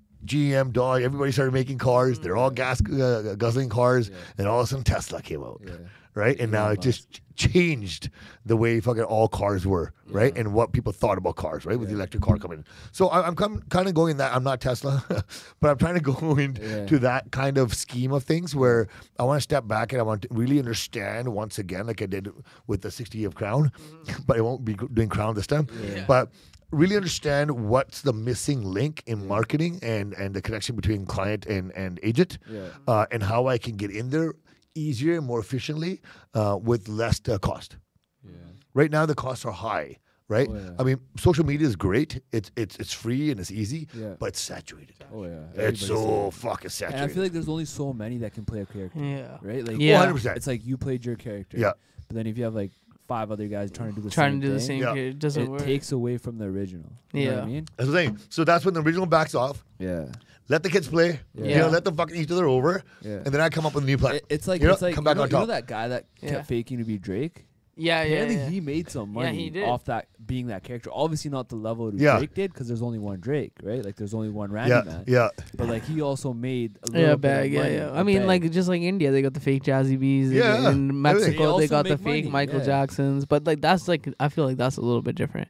G M, Dodge, everybody started making cars. They're all gas uh, guzzling cars, Yeah. and all of a sudden Tesla came out, Yeah. right? And now Elon it just ch- changed the way fucking all cars were, right? And what people thought about cars, right? With the Yeah. electric car coming in. So I, I'm com- kind of going that. I'm not Tesla, but I'm trying to go into Yeah. to that kind of scheme of things where I want to step back and I want to really understand once again, like I did with the sixty of Crown, but I won't be go- doing Crown this time. Yeah. But really understand what's the missing link in marketing and, and the connection between client and, and agent, Yeah. uh, and how I can get in there easier and more efficiently uh, with less uh, cost. Yeah. Right now, the costs are high. Right, Oh, yeah. I mean, social media is great. It's it's it's free and it's easy, Yeah. but it's saturated. Oh yeah. It's Everybody's so saying it. fucking And saturated. I feel like there's only so many that can play a character. Yeah. Right? Like Yeah. one hundred percent. it's like you played your character. Yeah. But then if you have like five other guys trying to do the Trying same to do the thing, same, Yeah. it doesn't it work. takes away from the original. You know what I Yeah. mean? That's the thing. So that's when the original backs off. Yeah. Let the kids play. Yeah. You know, Yeah. let them fucking each other over, Yeah. and then I come up with a new plan. It- it's like You know, it's like come you back know, on you know top. that guy that Yeah. kept faking to be Drake? yeah, yeah, Apparently yeah. he made some Yeah, money he did. off that being that character. Obviously not the level that Yeah. Drake did because there's only one Drake, right? Like there's only one Randy yeah, Man. yeah, But like he also made a little Yeah, bit bag. of Yeah, money, yeah. a I mean, bag. like just like India, they got the fake Jazzy Bees. Yeah, In everything. Mexico, They they also got the make fake money, Michael yeah. Jacksons. But like that's like I feel like that's a little bit different.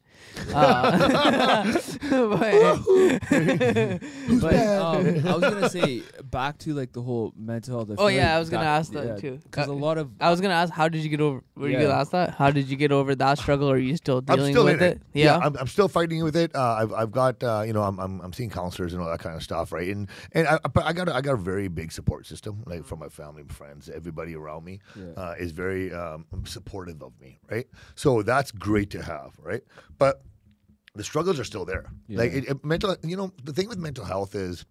Uh, but, But um, I was gonna say back to like the whole mental health. Oh, yeah, I was gonna ask that, too. Because a Uh, lot of I was gonna ask, how did you get over? Were you Yeah. gonna ask that? How did you get over that struggle? Or are you still I'm dealing still with in it? it. Yeah. I'm, I'm still fighting with it. Uh, I've I've got uh, you know I'm, I'm I'm seeing counselors and all that kind of stuff, right? And and I but I got a, I got a very big support system, like from my family, friends, everybody around me Yeah. uh, is very um, supportive of me, right? So that's great to have, right? But the struggles are still there. Like Yeah. it, it- mental, you know, the thing with mental health is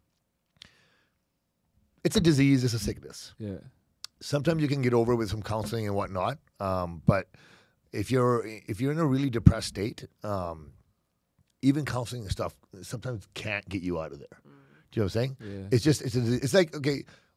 it's a disease, it's a sickness. yeah, Sometimes you can get over it with some counseling and whatnot, um, but if you're if you're in a really depressed state, um, even counseling and stuff sometimes can't get you out of there. Do you know what I'm saying? yeah, It's just it's a, it's like okay,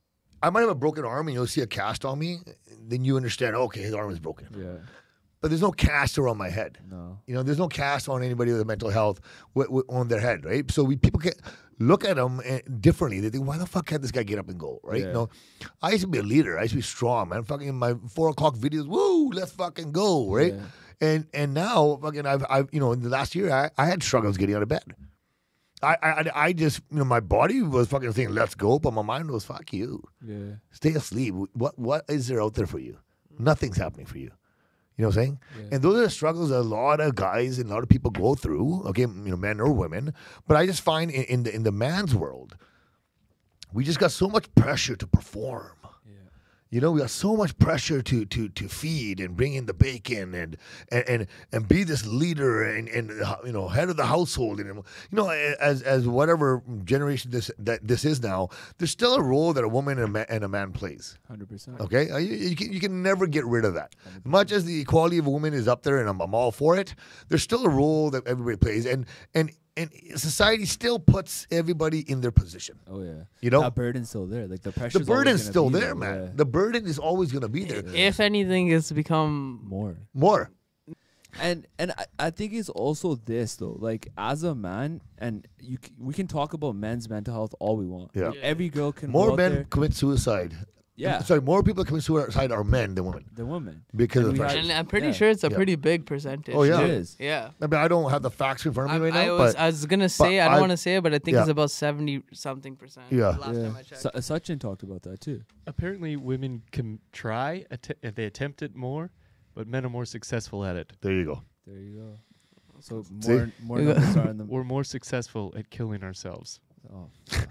I might have a broken arm and you'll see a cast on me, then you understand, okay, his arm is broken. Yeah. But there's no cast around my head. No. You know, there's no cast on anybody with a mental health w- w- on their head, right? So we people can look at them differently. They think, why the fuck can't this guy get up and go, right? Yeah. You know, I used to be a leader. I used to be strong, man. Fucking in my four o'clock videos, woo, let's fucking go, right? Yeah. And and now, fucking, I've, I've, you know, in the last year, I, I had struggles getting out of bed. I, I, I just, you know, my body was fucking saying, let's go, but my mind was, fuck you. Yeah. Stay asleep. What What is there out there for you? Nothing's happening for you. You know what I'm saying? Yeah. And those are the struggles that a lot of guys and a lot of people go through, okay, you know, men or women. But I just find in, in the in the man's world, we just got so much pressure to perform. You know, we got so much pressure to to to feed and bring in the bacon and and and, and be this leader and, and you know head of the household and you know as as whatever generation this that this is now, there's still a role that a woman and a man, and a man plays. one hundred percent. Okay, Uh, you, you can you can never get rid of that. As much as the equality of a woman is up there, and I'm, I'm all for it, there's still a role that everybody plays, and and. And society still puts everybody in their position. Oh yeah. You know? That burden's still there. Like the pressure. The burden's still there, man. The burden is always going to be there. If anything, it's become more. More. And and I, I think it's also this though. Like as a man, and you c- we can talk about men's mental health all we want. Yeah. Like, every girl can. More go out men there, commit suicide. Yeah. Sorry, more people commit suicide are men than women the woman. because And of the we pressure. had- and I'm pretty Yeah. sure it's a Yeah. pretty big percentage. Oh, yeah. It too. is. Yeah. I mean, I don't have the facts in front of I, me right I now, was, but I was gonna say I I- don't want to say it, but I think yeah. it's about seventy something percent. Yeah. Last Yeah. time I checked. Sa- Sachin talked about that too. Apparently, women can try, att- if they attempt it more, but men are more successful at it. there you go. There you go. So See? more more You go- numbers are in the. We're more successful at killing ourselves. Oh.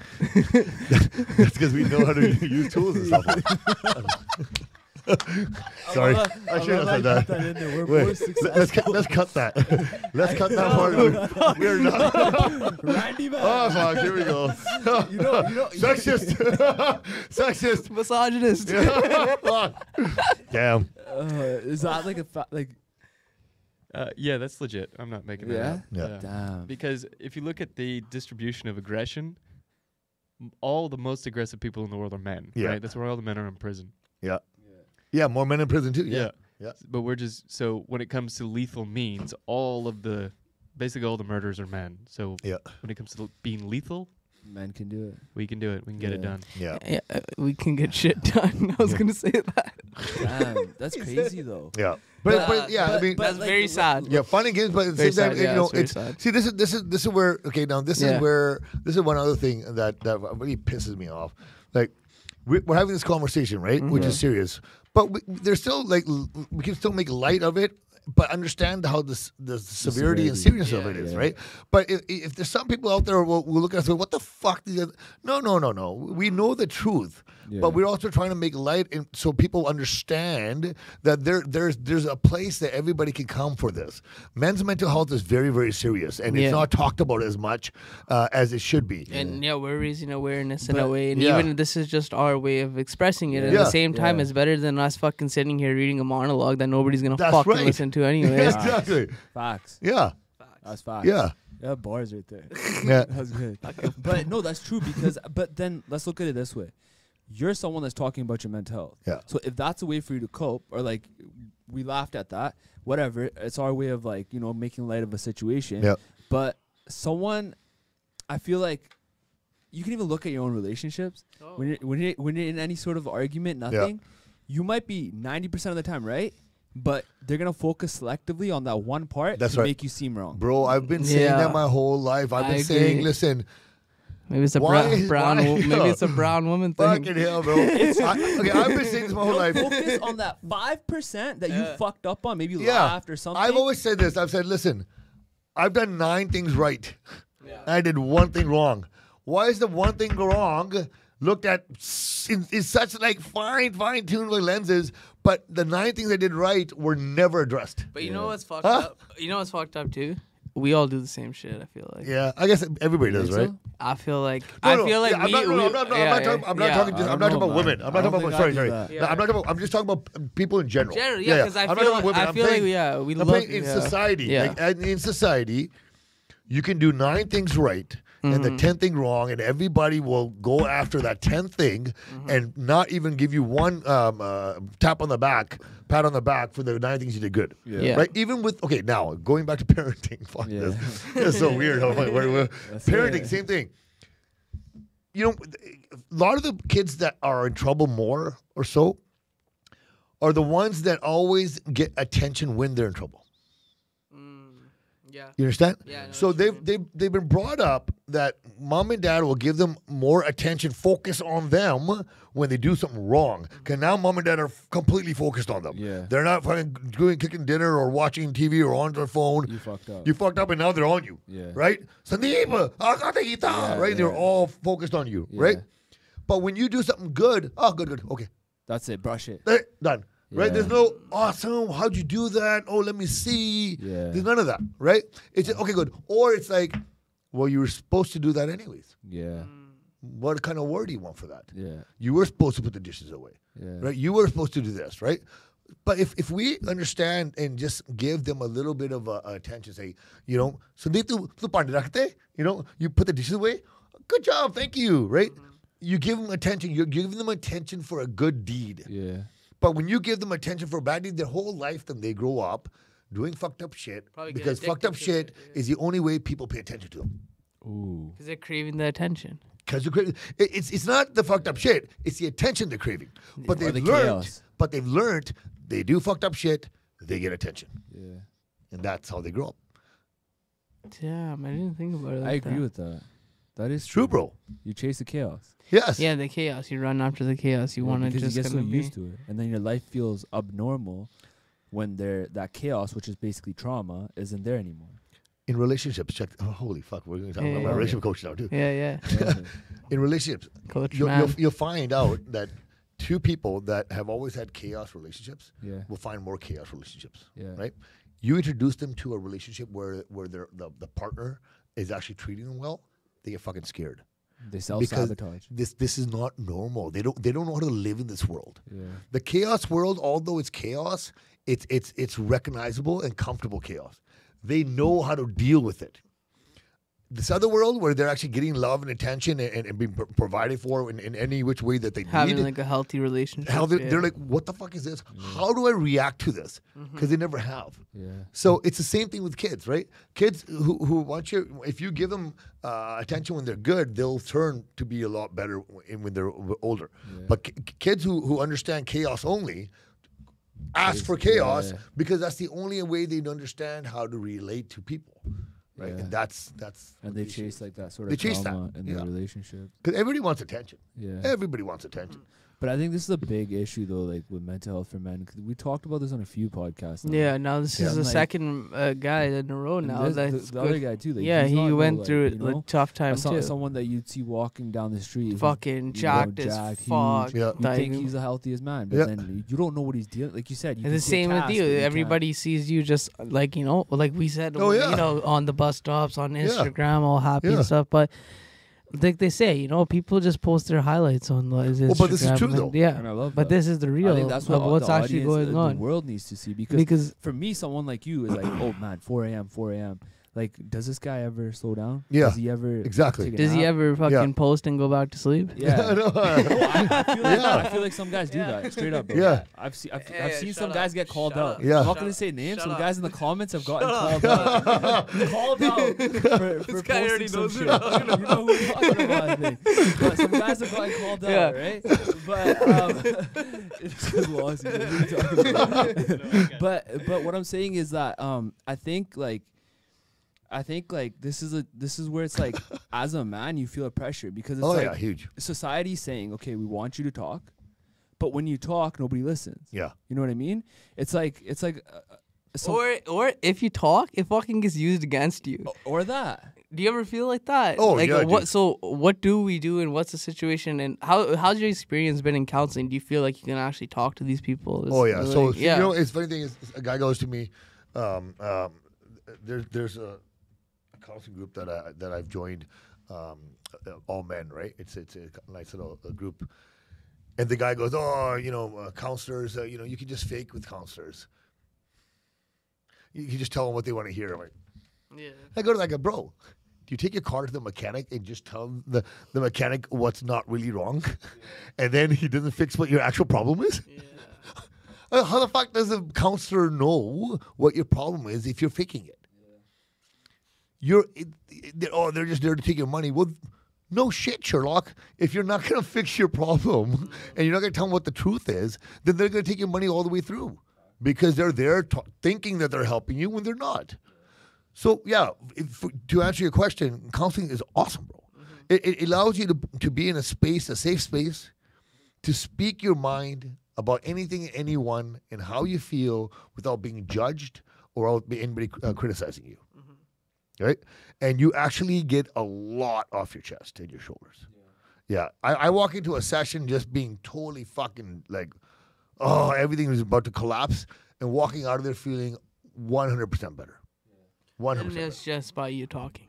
That's because we know how to use tools and stuff. Sorry, I shouldn't have said that. We're Wait, more let's successful. cut, let's cut that. Let's cut that part. We're not. Randy Mann. Oh fuck! Here we go. You know, you know, Sexist. Sexist. Misogynist. Fuck. Damn. Uh, is that like a fa- like? Uh, yeah, that's legit. I'm not making that Yeah? up. Yeah. Damn. Because if you look at the distribution of aggression, m- all the most aggressive people in the world are men. Yeah. Right? That's why all the men are in prison. Yeah. Yeah. More men in prison too. Yeah. Yeah. S- But we're just so when it comes to lethal means, all of the basically all the murders are men. So Yeah. when it comes to l- being lethal, Men can do it. we can do it. We can get it Yeah. done. Yeah. Yeah, uh, we can get shit done. I was Yeah. gonna say that. Damn, that's crazy though. Yeah. But, But, but yeah, I but- mean, but That's like very the- sad. yeah, fun and games, but at the Very same time, sad, yeah, you know, it's very it's sad. see, this is this is this is where okay, now this Yeah. is where this is one other thing that that really pisses me off. Like we, we're having this conversation, right, which is serious, but we, there's still like l- we can still make light of it. But understand how the, s- the severity and severity. seriousness of Yeah. it is, Yeah. right? But if, if there's some people out there who will, will look at us and say, what the fuck? Did you-" No, no, no, no. We know the truth. Yeah. But we're also trying to make light and so people understand that there there's there's a place that everybody can come for this. Men's mental health is very, very serious and Yeah. it's not talked about as much uh, as it should be. And yeah, we're raising awareness in a But- way, and Yeah. even this is just our way of expressing it. At Yeah. the same time, Yeah. it's better than us fucking sitting here reading a monologue that nobody's gonna That's fucking right. listen to anyways. Exactly. Facts. Yeah. That's facts. Yeah. Yeah, bars right there. Yeah. That's good. But no, that's true because. But then let's look at it this way: you're someone that's talking about your mental health. Yeah. So if that's a way for you to cope, or like we laughed at that, whatever. It's our way of like you know making light of a situation. Yeah. But someone, I feel like. You can even look at your own relationships when you're when you're when you're in any sort of argument. Nothing, you might be ninety percent of the time right, but they're gonna focus selectively on that one part That's to right. make you seem wrong. Bro, I've been saying Yeah. that my whole life. I've I been saying, agree. listen, Maybe it's a Why brown, is- brown why- wo- maybe yeah. it's a brown woman thing. fucking hell, bro. I, okay, I've been saying this my whole life. Focus on that five percent that you Yeah. fucked up on. Maybe you Yeah. laughed or something. I've always said this. I've said, listen, I've done nine things right. I did one thing wrong. Why is the one thing wrong looked at s- in, in such like fine, fine tuned lenses, but the nine things I did right were never addressed? But you know what's fucked Huh? up? You know what's fucked up too? We all do the same shit. I feel like. Yeah, I guess everybody does, Think right? so? I feel like. No, I no, feel like yeah, I'm we. not, no, no, we- I'm not, no, yeah, I'm not yeah, talking. I'm not yeah. talking. I Just, don't I'm not know, talking about man. women. I'm I not don't talking about. think I Sorry, do sorry. that. No, I'm not talking about. I'm just talking about people in general. Generally, yeah, because I I'm not feel talking like about women. I I'm feel like saying- yeah, we I'm look saying in yeah. society. Yeah. Like and in society, you can do nine things right, and the tenth thing wrong, and everybody will go after that tenth thing Mm-hmm. and not even give you one um, uh, tap on the back, pat on the back for the nine things you did good. Yeah. Right? Even with, okay, now going back to parenting. Fuck Yeah. this. It's so weird. How, where, where, That's parenting, it. same thing. You know, a lot of the kids that are in trouble more or so are the ones that always get attention when they're in trouble. Yeah. You understand? Yeah, I know So what you they've, they've they've been brought up that mom and dad will give them more attention, focus on them when they do something wrong. Because now mom and dad are f- completely focused on them. Yeah. They're not fucking doing cooking dinner or watching T V or on their phone. You fucked up. You fucked up and now they're on you. Yeah. Right? Sandeep, akata Yeah, right? They're yeah. all focused on you. Yeah. Right? But when you do something good, oh, good, good, okay. That's it. Brush it. Eh, done. Right? Yeah. There's no awesome. How'd you do that? Oh, let me see. Yeah. There's none of that. Right? It's just, okay, good. Or it's like, well, you were supposed to do that anyways. Yeah. What kind of word do you want for that? Yeah. You were supposed to put the dishes away. Yeah. Right? You were supposed to do this. Right? But if, if we understand and just give them a little bit of uh, attention, say, you know, Sandeep, tu, tu pandi rakhte? You know, you put the dishes away. Good job. Thank you. Right? You give them attention. You're giving them attention for a good deed. Yeah. But when you give them attention for a bad deed, their whole life, then they grow up doing fucked up shit. Probably get Because fucked up addicted to shit it, yeah. is the only way people pay attention to them. Ooh. Because they're craving the attention. Because it's it's not the fucked up shit; it's the attention they're craving. But Or they've the learned. chaos. But they've learned they do fucked up shit. They get attention, Yeah. and that's how they grow up. Damn, I didn't think about it. I Like agree that. with that. That is True, bro. You chase the chaos. Yes. Yeah, the chaos. You run after the chaos. You Yeah, want to because just you get so gonna be. used to it, and then your life feels abnormal when there that chaos, which is basically trauma, isn't there anymore. In relationships, check. Oh, holy fuck, we're going to talk Yeah, about my yeah. relationship coach now too. Yeah, yeah. Yeah. In relationships, Coach you'll, man. you'll you'll find out that two people that have always had chaos relationships Yeah. will find more chaos relationships. Yeah. Right? You introduce them to a relationship where where they're, the the partner is actually treating them well, they get fucking scared. They self Because sabotage. this this is not normal. They don't they don't know how to live in this world. Yeah. The chaos world, although it's chaos, it's it's it's recognizable and comfortable chaos. They know how to deal with it. This other world where they're actually getting love and attention and, and, and being pro- provided for in, in any which way that they Having need. like a healthy relationship. How they're, yeah. they're like, what the fuck is this? How do I react to this? Because they never have. Yeah. So it's the same thing with kids, right? Kids who, who want you, if you give them uh, attention when they're good, they'll turn to be a lot better when when they're w- older. Yeah. But k- kids who, who understand chaos only ask Chase- for chaos yeah. because that's the only way they understand how to relate to people, right? Yeah. And that's that's And what they should- chase like that sort They of chase that, trauma in yeah. their relationship. Because everybody wants attention. Yeah. Everybody wants attention. But I think this is a big issue though, like with mental health for men. 'Cause we talked about this on a few podcasts. now. Yeah, now this Yeah. is the Like- second uh, guy in a row And now. this- That's the, the other good. guy too. Like, Yeah, he's he not no, went like, through you it know, a tough I time saw too. someone that you'd see walking down the street, who's, Fucking you know, jacked as jacked, huge. fuck. Yeah. You like- think he's the healthiest man, but Yeah. then you don't know what he's dealing. Like you said, you And can the see a same with cast, you. but can't- Everybody sees you just like, you know, like we said, Oh, yeah. you know, on the bus stops, on Yeah. Instagram, all happy Yeah. and stuff. But like they say, you know, people just post their highlights on like, Instagram. Well, but this is true, and- though. Yeah. And I love But that. this is the real I think that's what of what's the actually audience, going uh, on. The world needs to see because, Because for me, someone like you is like, oh man, four a.m., four a.m. Like, does this guy ever slow down? Yeah, Does he ever exactly. take a does he nap? ever fucking Yeah. post and go back to sleep? Yeah. No, No, I, I, feel like, Yeah. I feel like some guys do Yeah. that straight up. Bro. Yeah. I've seen I've, Hey, I've hey, seen shut some up. guys get called Shut out. up. Yeah. I'm not Shut gonna up. say names. Shut Some up. guys in the comments have gotten Shut called out. called out for, for guy already posting some knows shit. who I'm talking You know who I'm talking about, I think. But some guys have gotten called out, Yeah. right? But um, it's just lost. What are you talking about? but but what I'm saying is that um, I think like. I think like this is a this is where it's like as a man you feel a pressure because it's Oh like yeah, huge. society's saying, okay, we want you to talk, but when you talk, nobody listens. Yeah. You know what I mean? It's like it's like, uh, uh, some, Or or if you talk, it fucking gets used against you. or that. Do you ever feel like that? Oh, like yeah, what? dude. So what do we do, and what's the situation, and how how's your experience been in counseling? Do you feel like you can actually talk to these people? Is- Oh yeah. like- So yeah, you know, it's funny thing is, a guy goes to me. Um, um, there's there's a, a counseling group that I that I've joined. Um, uh, all men, right? It's it's a nice little uh, group. And the guy goes, oh, you know, uh, counselors, uh, you know, you can just fake with counselors. You can just tell them what they want to hear. I'm like, yeah. I go to like a bro. Do you take your car to the mechanic and just tell the, the mechanic what's not really wrong? And then he doesn't fix what your actual problem is? Yeah. Uh, How the fuck does a counselor know what your problem is if you're faking it? You're, it, it- they're, oh, they're just there to take your money. Well, no shit, Sherlock. If you're not going to fix your problem and you're not going to tell them what the truth is, then they're going to take your money all the way through because they're there t- thinking that they're helping you when they're not. So, yeah, if, to answer your question, counseling is awesome, bro. It, it allows you to, to be in a space, a safe space, to speak your mind about anything and anyone and how you feel without being judged or out be anybody uh, criticizing you. Right? And you actually get a lot off your chest and your shoulders. Yeah. yeah. I, I walk into a session just being totally fucking like, oh, everything is about to collapse and walking out of there feeling one hundred percent better. one hundred And percent it's just by you talking.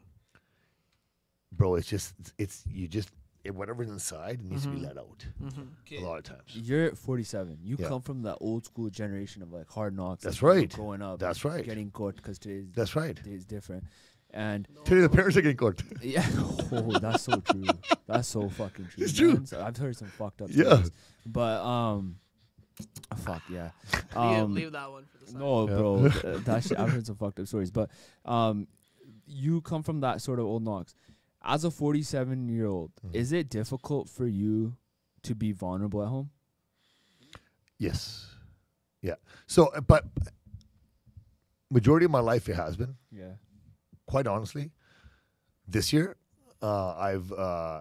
Bro, it's just, it's, it's you just, it, whatever's inside needs to be let out a lot of times. You're forty-seven. You Yeah. come from that old school generation of like hard knocks. That's like, you know, right. Growing up. That's right. Getting caught because today's That's right. today's different. And Today the parents are getting caught. yeah, oh, that's so true. That's so fucking true. It's true. man. So I've heard some fucked up Yeah. stories. But um, oh, fuck yeah. leave, Um, leave that one for the side. no, Yeah. bro, th- that shit, I've heard some fucked up stories. But um, you come from that sort of old knocks. As a forty-seven year old, Mhm. is it difficult for you to be vulnerable at home? Yes. Yeah. So, uh, but majority of my life it has been. Yeah. Quite honestly, this year uh, I've uh,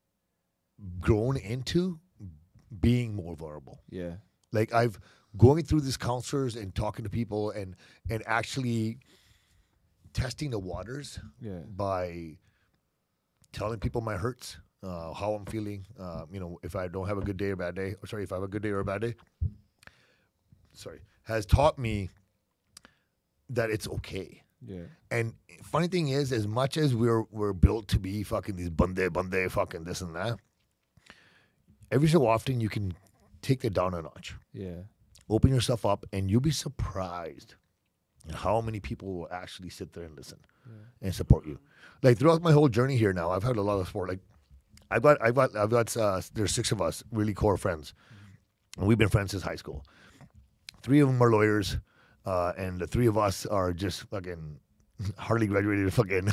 grown into being more vulnerable. Yeah. Like I've going through these counselors and talking to people and and actually testing the waters Yeah. by telling people my hurts, uh, how I'm feeling. Uh, you know, if I don't have a good day or bad day, or sorry, if I have a good day or a bad day, sorry, has taught me that it's okay. Yeah. And funny thing is, as much as we're we're built to be fucking these bande bande fucking this and that, every so often you can take it down a notch, Yeah. open yourself up, and you'll be surprised at how many people will actually sit there and listen and support you. Like throughout my whole journey here now, I've had a lot of support. Like I've got I've got I've got uh, there's six of us really core friends, and we've been friends since high school. Three of them are lawyers. Uh, and the three of us are just fucking hardly graduated fucking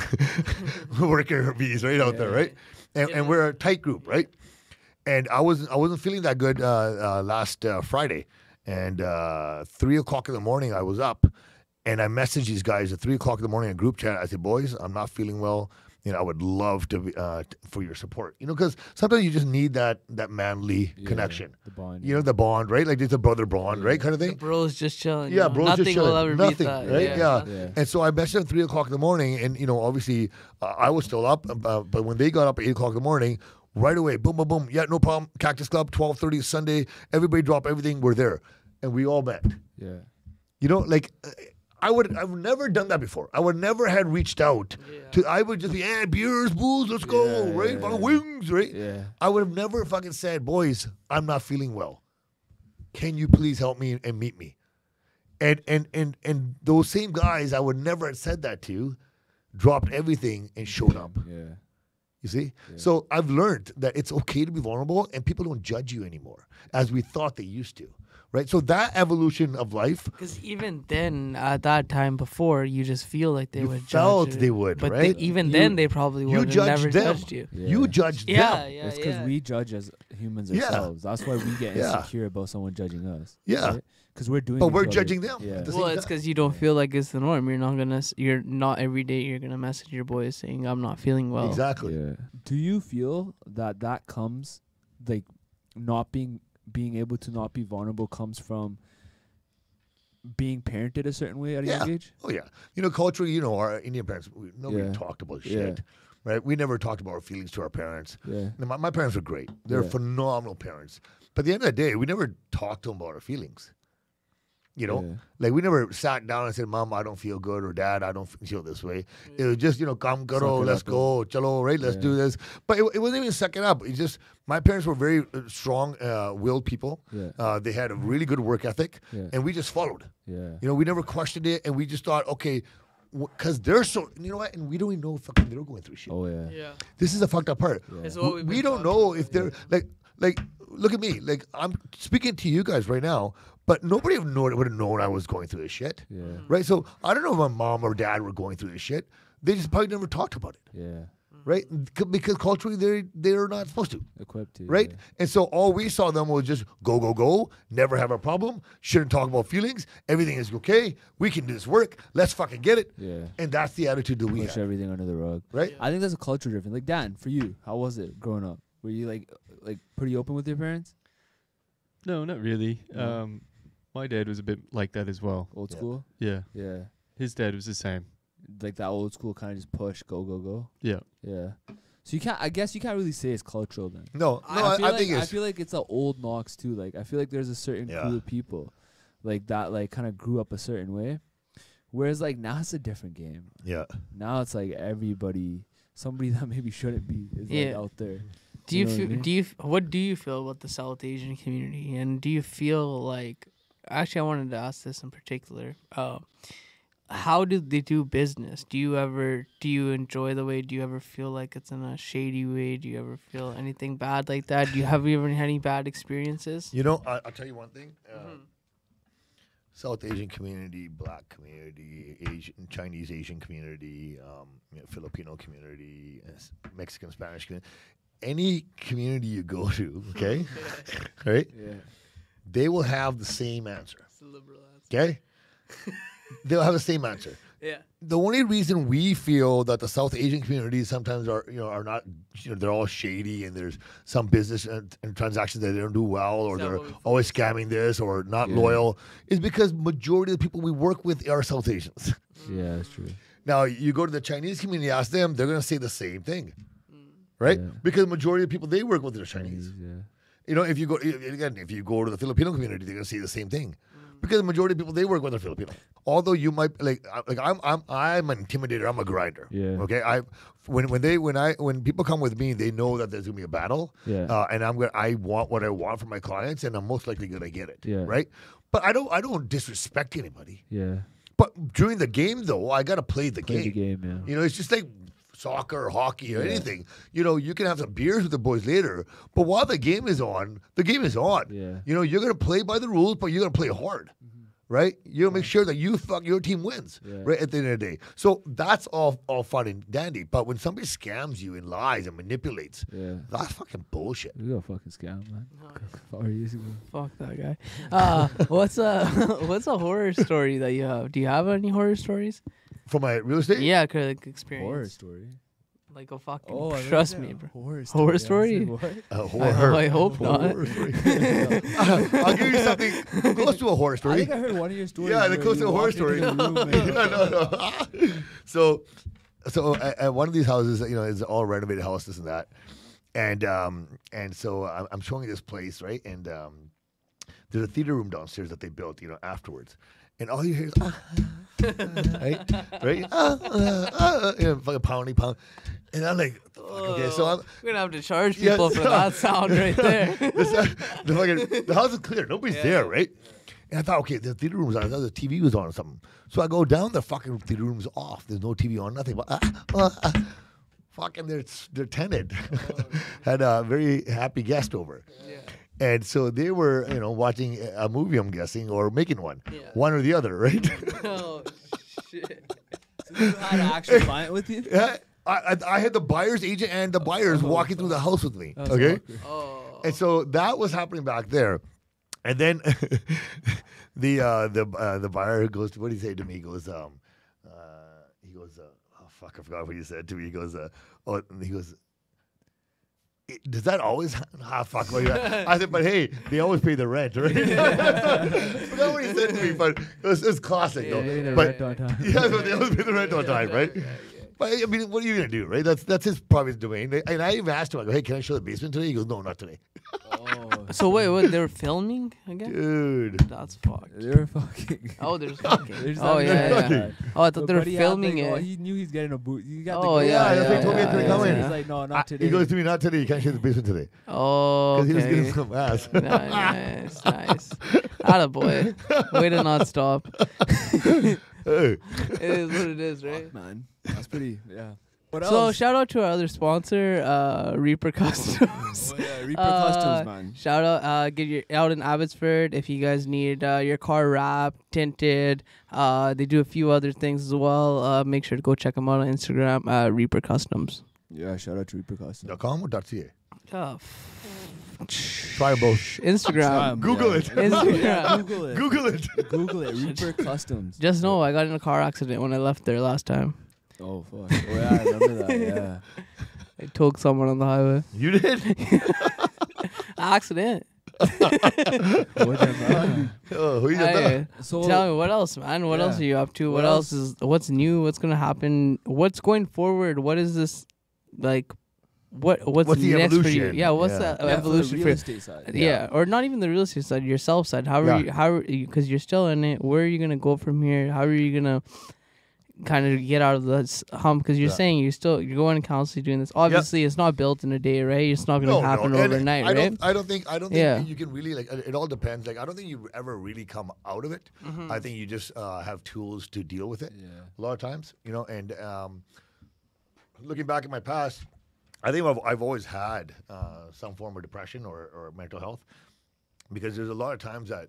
worker bees right out there, right? And, and we're a tight group, right? And I wasn't I wasn't feeling that good uh, uh, last uh, Friday, and uh, three o'clock in the morning I was up, and I messaged these guys at three o'clock in the morning in a group chat. I said, "Boys, I'm not feeling well. You know, I would love to be, uh, t- for your support. You know, because sometimes you just need that that manly Yeah, connection. The bond. You know, the bond, right? Like it's a brother bond, right? Kind of thing. The bro's just chilling. Yeah, you know? bro's Nothing just will chilling. ever Nothing, beat that. right? Yeah. Yeah. nothing. Yeah. And so I messaged them at three o'clock in the morning, and you know, obviously, uh, I was still up, uh, but when they got up at eight o'clock in the morning, right away, boom, boom, boom, yeah, no problem. Cactus Club, twelve thirty Sunday. Everybody drop everything. We're there, and we all met. Yeah. You know, like uh, I would, I've never done that before. I would never had reached out Yeah. to. I would just be, hey, beers, booze, let's go, Yeah, right? yeah, Fucking yeah. wings, right? Yeah. I would have never fucking said, boys, I'm not feeling well. Can you please help me and meet me? And and and and those same guys I would never have said that to, dropped everything and showed up. Yeah. You see? Yeah. So I've learned that it's okay to be vulnerable and people don't judge you anymore as we thought they used to. Right? So that evolution of life, Because even then, at that time before, you just feel like they you would felt judge. they would, but right? they, even You- then, they probably you would have judged never them. judged you. Yeah. You judged Yeah, them. yeah, It's because yeah. we judge as humans Yeah. ourselves. That's why we get Yeah. insecure about someone judging us. Yeah. Because we're doing. But it we're to other- judging them Yeah. at the Well, same it's time. because you don't feel like it's the norm. You're not gonna. s- You're not every day. You're gonna message your boys saying, "I'm not feeling well." Exactly. Yeah. Do you feel that that comes, like, not being being able to not be vulnerable comes from being parented a certain way at a Yeah. young age? Oh yeah, you know, culturally, you know, our Indian parents, we, nobody Yeah. talked about Yeah. shit, right? We never talked about our feelings to our parents. Yeah. And my, my parents were great; they're Yeah. phenomenal parents. But at the end of the day, we never talked to them about our feelings. You know, Yeah. like we never sat down and said, "Mom, I don't feel good," or "Dad, I don't feel this way." It was just, you know, "Come, Suck karo, it let's up go, chalo, right? Let's Yeah. do this." But it, it wasn't even suck it up. It just my parents were very uh, strong, uh, willed people. Yeah. Uh, they had a really good work ethic, Yeah. and we just followed. Yeah. You know, we never questioned it, and we just thought, okay, because they're so, you know what, and we don't even know if fucking they're going through shit. Oh yeah. Yeah. This is the fucked up part. Yeah. It's what We, we've we been don't talking know about, if they're yeah. like like look at me, like I'm speaking to you guys right now, but nobody would know would have known I was going through this shit, Yeah. right? So I don't know if my mom or dad were going through this shit. They just probably never talked about it, Yeah. right? C- Because culturally they they're not supposed to. Equipped to. Right? Yeah. And so all we saw them was just go, go, go, never have a problem, shouldn't talk about feelings, everything is okay, we can do this work, let's fucking get it. Yeah. And that's the attitude that we Push have, everything under the rug. right? Yeah. I think that's a culture difference. Like Dan, for you, how was it growing up? Were you like like pretty open with your parents? No, not really. No. Um, my dad was a bit like that as well. Old Yeah. school? Yeah, Yeah. his dad was the same. Like that old school kind of just push, go, go, go. Yeah, Yeah. So you can't. I guess you can't really say it's cultural then. No, no, I, I, feel like, think I it's feel like it's a old knocks too. Like I feel like there's a certain Yeah. crew of people, like that, like kind of grew up a certain way. Whereas like now it's a different game. yeah. Now it's like everybody, somebody that maybe shouldn't be is like Yeah. out there. Do You you know what I feel? mean? Do you? f- What do you feel about the South Asian community? And do you feel like? Actually, I wanted to ask this in particular. Uh, how do they do business? Do you ever? Do you enjoy the way? Do you ever feel like it's in a shady way? Do you ever feel anything bad like that? Do you have you ever had any bad experiences? You know, I, I'll tell you one thing. Uh, Mhm. South Asian community, Black community, Asian, Chinese Asian community, um, you know, Filipino community, uh, s- Mexican Spanish community. Any community you go to, okay, right? Yeah. They will have the same answer. It's a liberal answer. Okay, they'll have the same answer. Yeah. The only reason we feel that the South Asian communities sometimes are, you know, are not, you know, they're all shady and there's some business and, and transactions that they don't do well, or Is that they're what we always scamming this or not Yeah. loyal, is because majority of the people we work with are South Asians. Yeah, that's true. Now you go to the Chinese community, ask them, they're going to say the same thing, right? Yeah. Because majority of the people they work with are Chinese. Yeah. You know, if you go again, if you go to the Filipino community, they're gonna say the same thing, because the majority of people they work with are Filipino. Although you might like, I- like I'm, I'm, I'm an intimidator. I'm a grinder. Yeah. Okay. I when when they when I when people come with me, they know that there's gonna be a battle. Yeah. Uh, and I'm gonna I want what I want from my clients, and I'm most likely gonna get it. Yeah. Right. But I don't I don't disrespect anybody. Yeah. But during the game though, I gotta play the Play game. the game, yeah. You know, it's just like soccer or hockey or Yeah. anything. You know, you can have some beers with the boys later, but while the game is on, the game is on. Yeah. You know, you're gonna play by the rules, but you're gonna play hard, right? You're gonna make sure that you fuck your team wins, Yeah. right at the end of the day. So that's all all fun and dandy. But when somebody scams you and lies and manipulates, Yeah. that's fucking bullshit. We got fucking scam, man. Five years ago. Fuck that guy. Uh, what's a what's a horror story that you have? Do you have any horror stories? For my real estate, Yeah, kind of like experience. Horror story. Like a fucking Oh, I trust remember me, that. bro. Horror Horror I story? said, what? a I, horror. I hope not. horror story. I'll give you something close to a horror I story. think I heard one of your stories. Yeah, the where close you to a horror walked into story. the room and- no, no, no. so, so at, at one of these houses, you know, it's all renovated house, this and that, and um, and so I'm, I'm showing you this place, right? And um, there's a theater room downstairs that they built, you know, afterwards, and all you hear is, ah, right, right, ah, ah, ah, you know, fucking pounding, pound, and I'm like, the fuck, okay, so I'm. We're gonna have to charge Yeah, people for that sound right there. This, uh, the, fucking, the house is clear. Nobody's Yeah. there, right? And I thought, okay, the theater room's on. I thought the T V was on or something. So I go down, the fucking theater room's off. There's no T V on, nothing. But ah, ah, ah, fucking, they're, they're tenant. Had a very happy guest over. Yeah. And so they were, you know, watching a movie, I'm guessing, or making one. Yeah. One or the other, right? Oh shit. So you had an actual client with you? Yeah, I, I, I had the buyer's agent and the buyers Oh, walking through the house with me. That's Okay? awkward. Oh. And so that was happening back there. And then the uh, the uh, the buyer goes to, what did he say to me? He goes, um, uh, he goes, uh, oh fuck, I forgot what he said to me. He goes, uh, oh, he goes, "I- does that always happen? Ah, fuck. What I said, but hey, they always pay the rent, right? I forgot what he said to me, but it was, it was classic, Yeah, though. yeah, Pay the But rent on time. yeah, so they always pay the rent on time, right? But I mean, what are you gonna do, right? That's that's his private domain. And I even asked him, I go, hey, can I show the basement today? He goes, no, not today. Oh, So wait, what? They were filming again? Dude. That's fucked. they were fucking. Oh, there's fucking. They're just Oh having yeah, a yeah. good time. Oh, I thought But they were buddy had, filming like, oh, it. he knew he's getting a boot. You got the Oh good yeah, Yeah, that's yeah, what he told me yeah, to yeah, come in. yeah. He's like, no, I- not today. He goes to me, not today. You can't show the basement today. Oh, Because he was okay. getting some ass. nice, nice. Attaboy. Way to not stop. Hey. It is what it is, right? Fuck, man. That's pretty. Yeah. What So else? shout out to our other sponsor, uh, Reaper Customs. Oh, yeah, Reaper Uh, Customs, man. Shout out, uh, get your out in Abbotsford if you guys need uh, your car wrapped, tinted. Uh, they do a few other things as well. Uh, make sure to go check them out on Instagram, uh, Reaper Customs. Yeah, shout out to Reaper Customs. Dot com or dot ca? Uh, Try both. Instagram. Um, Google yeah. it. Instagram. Yeah, Google it. Google it. Google it. Reaper Customs. Just know I got in a car accident when I left there last time. Oh fuck. Oh yeah, I remember that. Yeah. I took someone on the highway. You did? Accident. What the Oh, who you did that? Hey, So tell me what else, man? What Yeah. else are you up to? What, What else else? is? What's new? What's gonna happen? What's going forward? What is this like? What what's, What's the next for you? evolution? Yeah, what's Yeah. that yeah, evolution for the for? real estate side. Yeah. or not even the real estate side, yourself side. How are Yeah. you? How are you? Because you're still in it. Where are you gonna go from here? How are you gonna kind of get out of this hump? Because you're Yeah. saying you're still you're going to council, doing this. Obviously, it's not built in a day, right? It's not gonna happen and overnight, I right? Don't, I don't think I don't think Yeah. you can really like. It all depends. Like I don't think you ever really come out of it. Mm-hmm. I think you just uh, have tools to deal with it. Yeah. A lot of times, you know. And um, looking back at my past, I think I've, I've always had uh, some form of depression or, or mental health, because there's a lot of times that,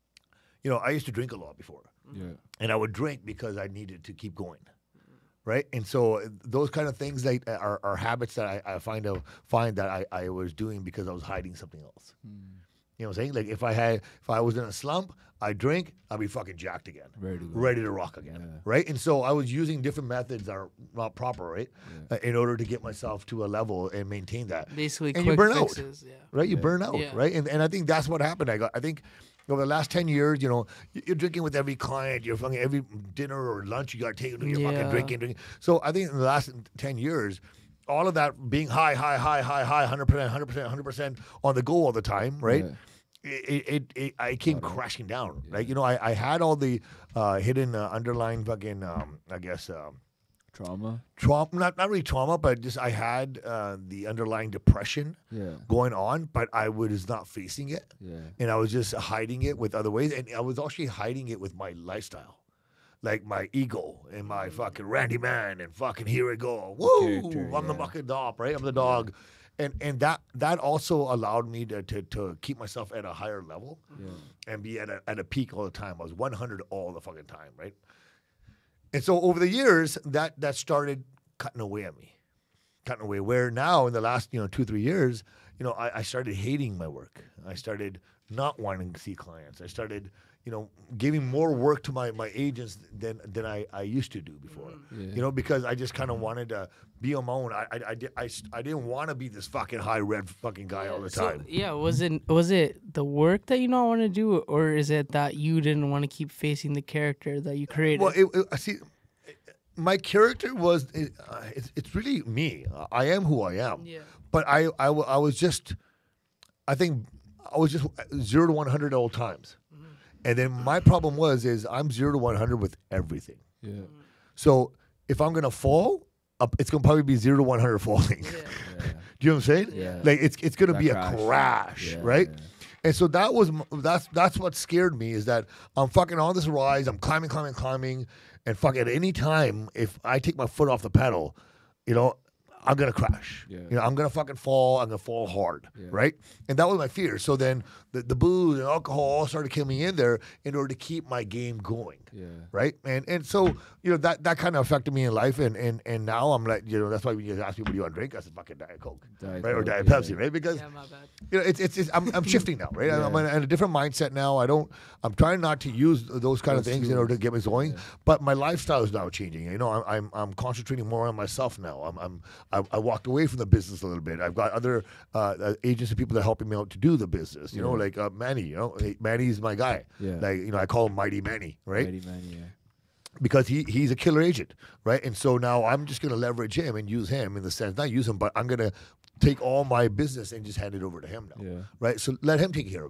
you know, I used to drink a lot before, Yeah. and I would drink because I needed to keep going. Right, and so uh, those kind of things like uh, are, are habits that I, I find out find that I, I was doing because I was hiding something else. You know what I'm saying? Like if I had if I was in a slump, I drink, I'd be fucking jacked again, Ready to go. ready to rock again. Yeah. Right, and so I was using different methods that are not proper, right, Yeah. uh, in order to get myself to a level and maintain that. Basically, And you quick burn out. fixes. Yeah. Right, you Yeah. burn out, Yeah. right, and and I think that's what happened. I got I think. Over the last ten years, you know, y- you're drinking with every client. You're fucking every dinner or lunch you got to take. You're Yeah. fucking drinking, drinking. So I think in the last ten years, all of that being high, high, high, high, high, hundred percent, hundred percent, hundred percent on the go all the time, right? Yeah. It, it, it, I came crashing down. Like you know, I, I had all the uh, hidden uh, underlying fucking, um, I guess, um, Trauma. trauma. Not not really trauma, but just I had uh, the underlying depression Yeah. going on, but I was not facing it. Yeah. And I was just hiding it with other ways, and I was actually hiding it with my lifestyle, like my ego and my fucking Randy Mann, and fucking here we go, woo! Character, I'm the yeah. fucking dog, right? I'm the dog, and and that that also allowed me to, to to keep myself at a higher level Yeah. and be at a at a peak all the time. I was one hundred all the fucking time, right? And so over the years, that that started cutting away at me, cutting away. Where now in the last you know two three years, you know, I, I started hating my work. I started not wanting to see clients. I started, you know, giving more work to my, my agents than than I, I used to do before. Yeah. You know, because I just kind of wanted to be on my own. I I, I, di- I, s- I didn't want to be this fucking high red fucking guy all the So, time. yeah, was it was it the work that you don't want to do, or is it that you didn't want to keep facing the character that you created? Well, it, it, I see, my character was it, uh, it's it's really me. I am who I am. Yeah. But I, I, w- I was just, I think I was just zero to one hundred all times. And then my problem was is I'm zero to one hundred with everything. Yeah. So if I'm gonna fall, up, it's gonna probably be zero to one hundred falling. Yeah. Yeah. Do you know what I'm saying? Yeah. Like it's it's gonna That be crash. a crash, Yeah, right? yeah. And so that was m- that's that's what scared me is that I'm fucking on this rise. I'm climbing, climbing, climbing, and fuck at any time if I take my foot off the pedal, you know, I'm gonna crash. Yeah. You know, I'm gonna fucking fall. I'm gonna fall hard, Yeah. right? And that was my fear. So then the, the booze and alcohol all started coming in there in order to keep my game going. Yeah. Right, and and so you know that that kind of affected me in life, and and and now I'm like, you know, that's why when you ask me what do you want to drink, I said fucking Diet Coke, Diet right, or Coke, Diet yeah. Pepsi, right? Because Yeah, my bad. you know, it's it's, it's I'm, I'm shifting now, right? I'm Yeah. in, in a different mindset now. I don't. I'm trying not to use those kind of Those things in order to tools. get me going. Yeah. But my lifestyle is now changing. You know, I'm I'm, I'm concentrating more on myself now. I'm I'm I, I walked away from the business a little bit. I've got other uh, uh, agents and people that are helping me out to do the business. You know, Yeah. like uh, Manny. You know, hey, Manny's my guy. Yeah. Like you know, I call him Mighty Manny, right? Mighty man, yeah. Because he he's a killer agent, right? And so now I'm just going to leverage him and use him in the sense, not use him, but I'm going to take all my business and just hand it over to him now, Yeah. right? So let him take care of it.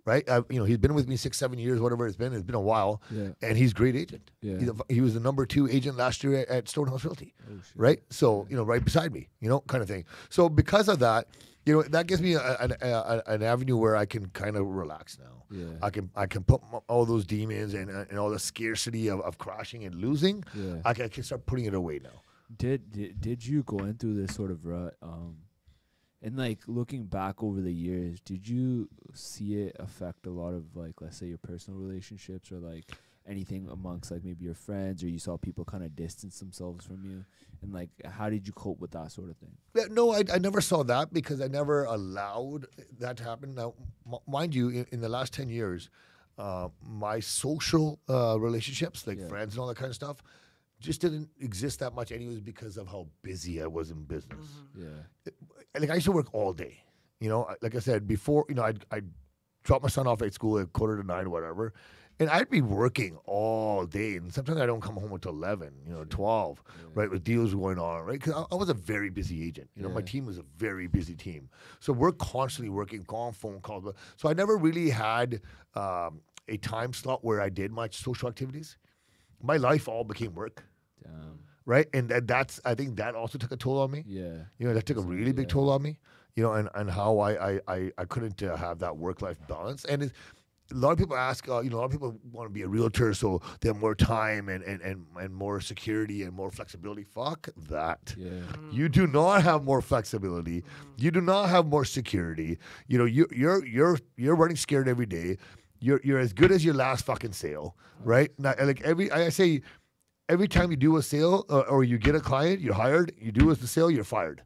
right? Uh, you know, he's been with me six, seven years, whatever it's been. It's been a while, Yeah. and he's a great agent. Yeah. He's a, he was the number two agent last year at, at Stonehouse Realty, Oh, shit. right? So you know, right beside me, you know, kind of thing. So because of that, you know, that gives me a, a, a, an avenue where I can kind of relax now. Yeah. I can I can put m- all those demons and and all the scarcity of, of crashing and losing. Yeah. I can, I can start putting it away now. Did, did did you go into this sort of rut? Um, and like looking back over the years, did you see it affect a lot of like, let's say, your personal relationships or like anything amongst like maybe your friends, or you saw people kind of distance themselves from you? And like, how did you cope with that sort of thing? Yeah, no, I, I never saw that because I never allowed that to happen. Now, m- mind you, in, in the last ten years, uh, my social uh, relationships, like Yeah. friends and all that kind of stuff, just didn't exist that much anyways because of how busy I was in business. Yeah. Like, I used to work all day. You know, I- like I said, before, you know, I'd, I'd drop my son off at school at quarter to nine or whatever, and I'd be working all day. And sometimes I don't come home until eleven, you know, twelve, right, with deals going on, right? Because I, I was a very busy agent. You know, my Yeah. team was a very busy team. So we're constantly working, on phone calls. So I never really had um, a time slot where I did much social activities. My life all became work, Damn. right? And that, that's, I think that also took a toll on me. Yeah. You know, that took a So, really big yeah. toll on me, you know, and, and how I, I, I, I couldn't uh, have that work-life balance. And it, a lot of people ask, uh, you know, a lot of people want to be a realtor so they have more time and, and, and, and more security and more flexibility. Fuck that. Yeah. You do not have more flexibility. You do not have more security. You know, you, you're you're you're running scared every day. You're you're as good as your last fucking sale, right? Now, like every I say, every time you do a sale uh, or you get a client, you're hired. You do a sale, you're fired.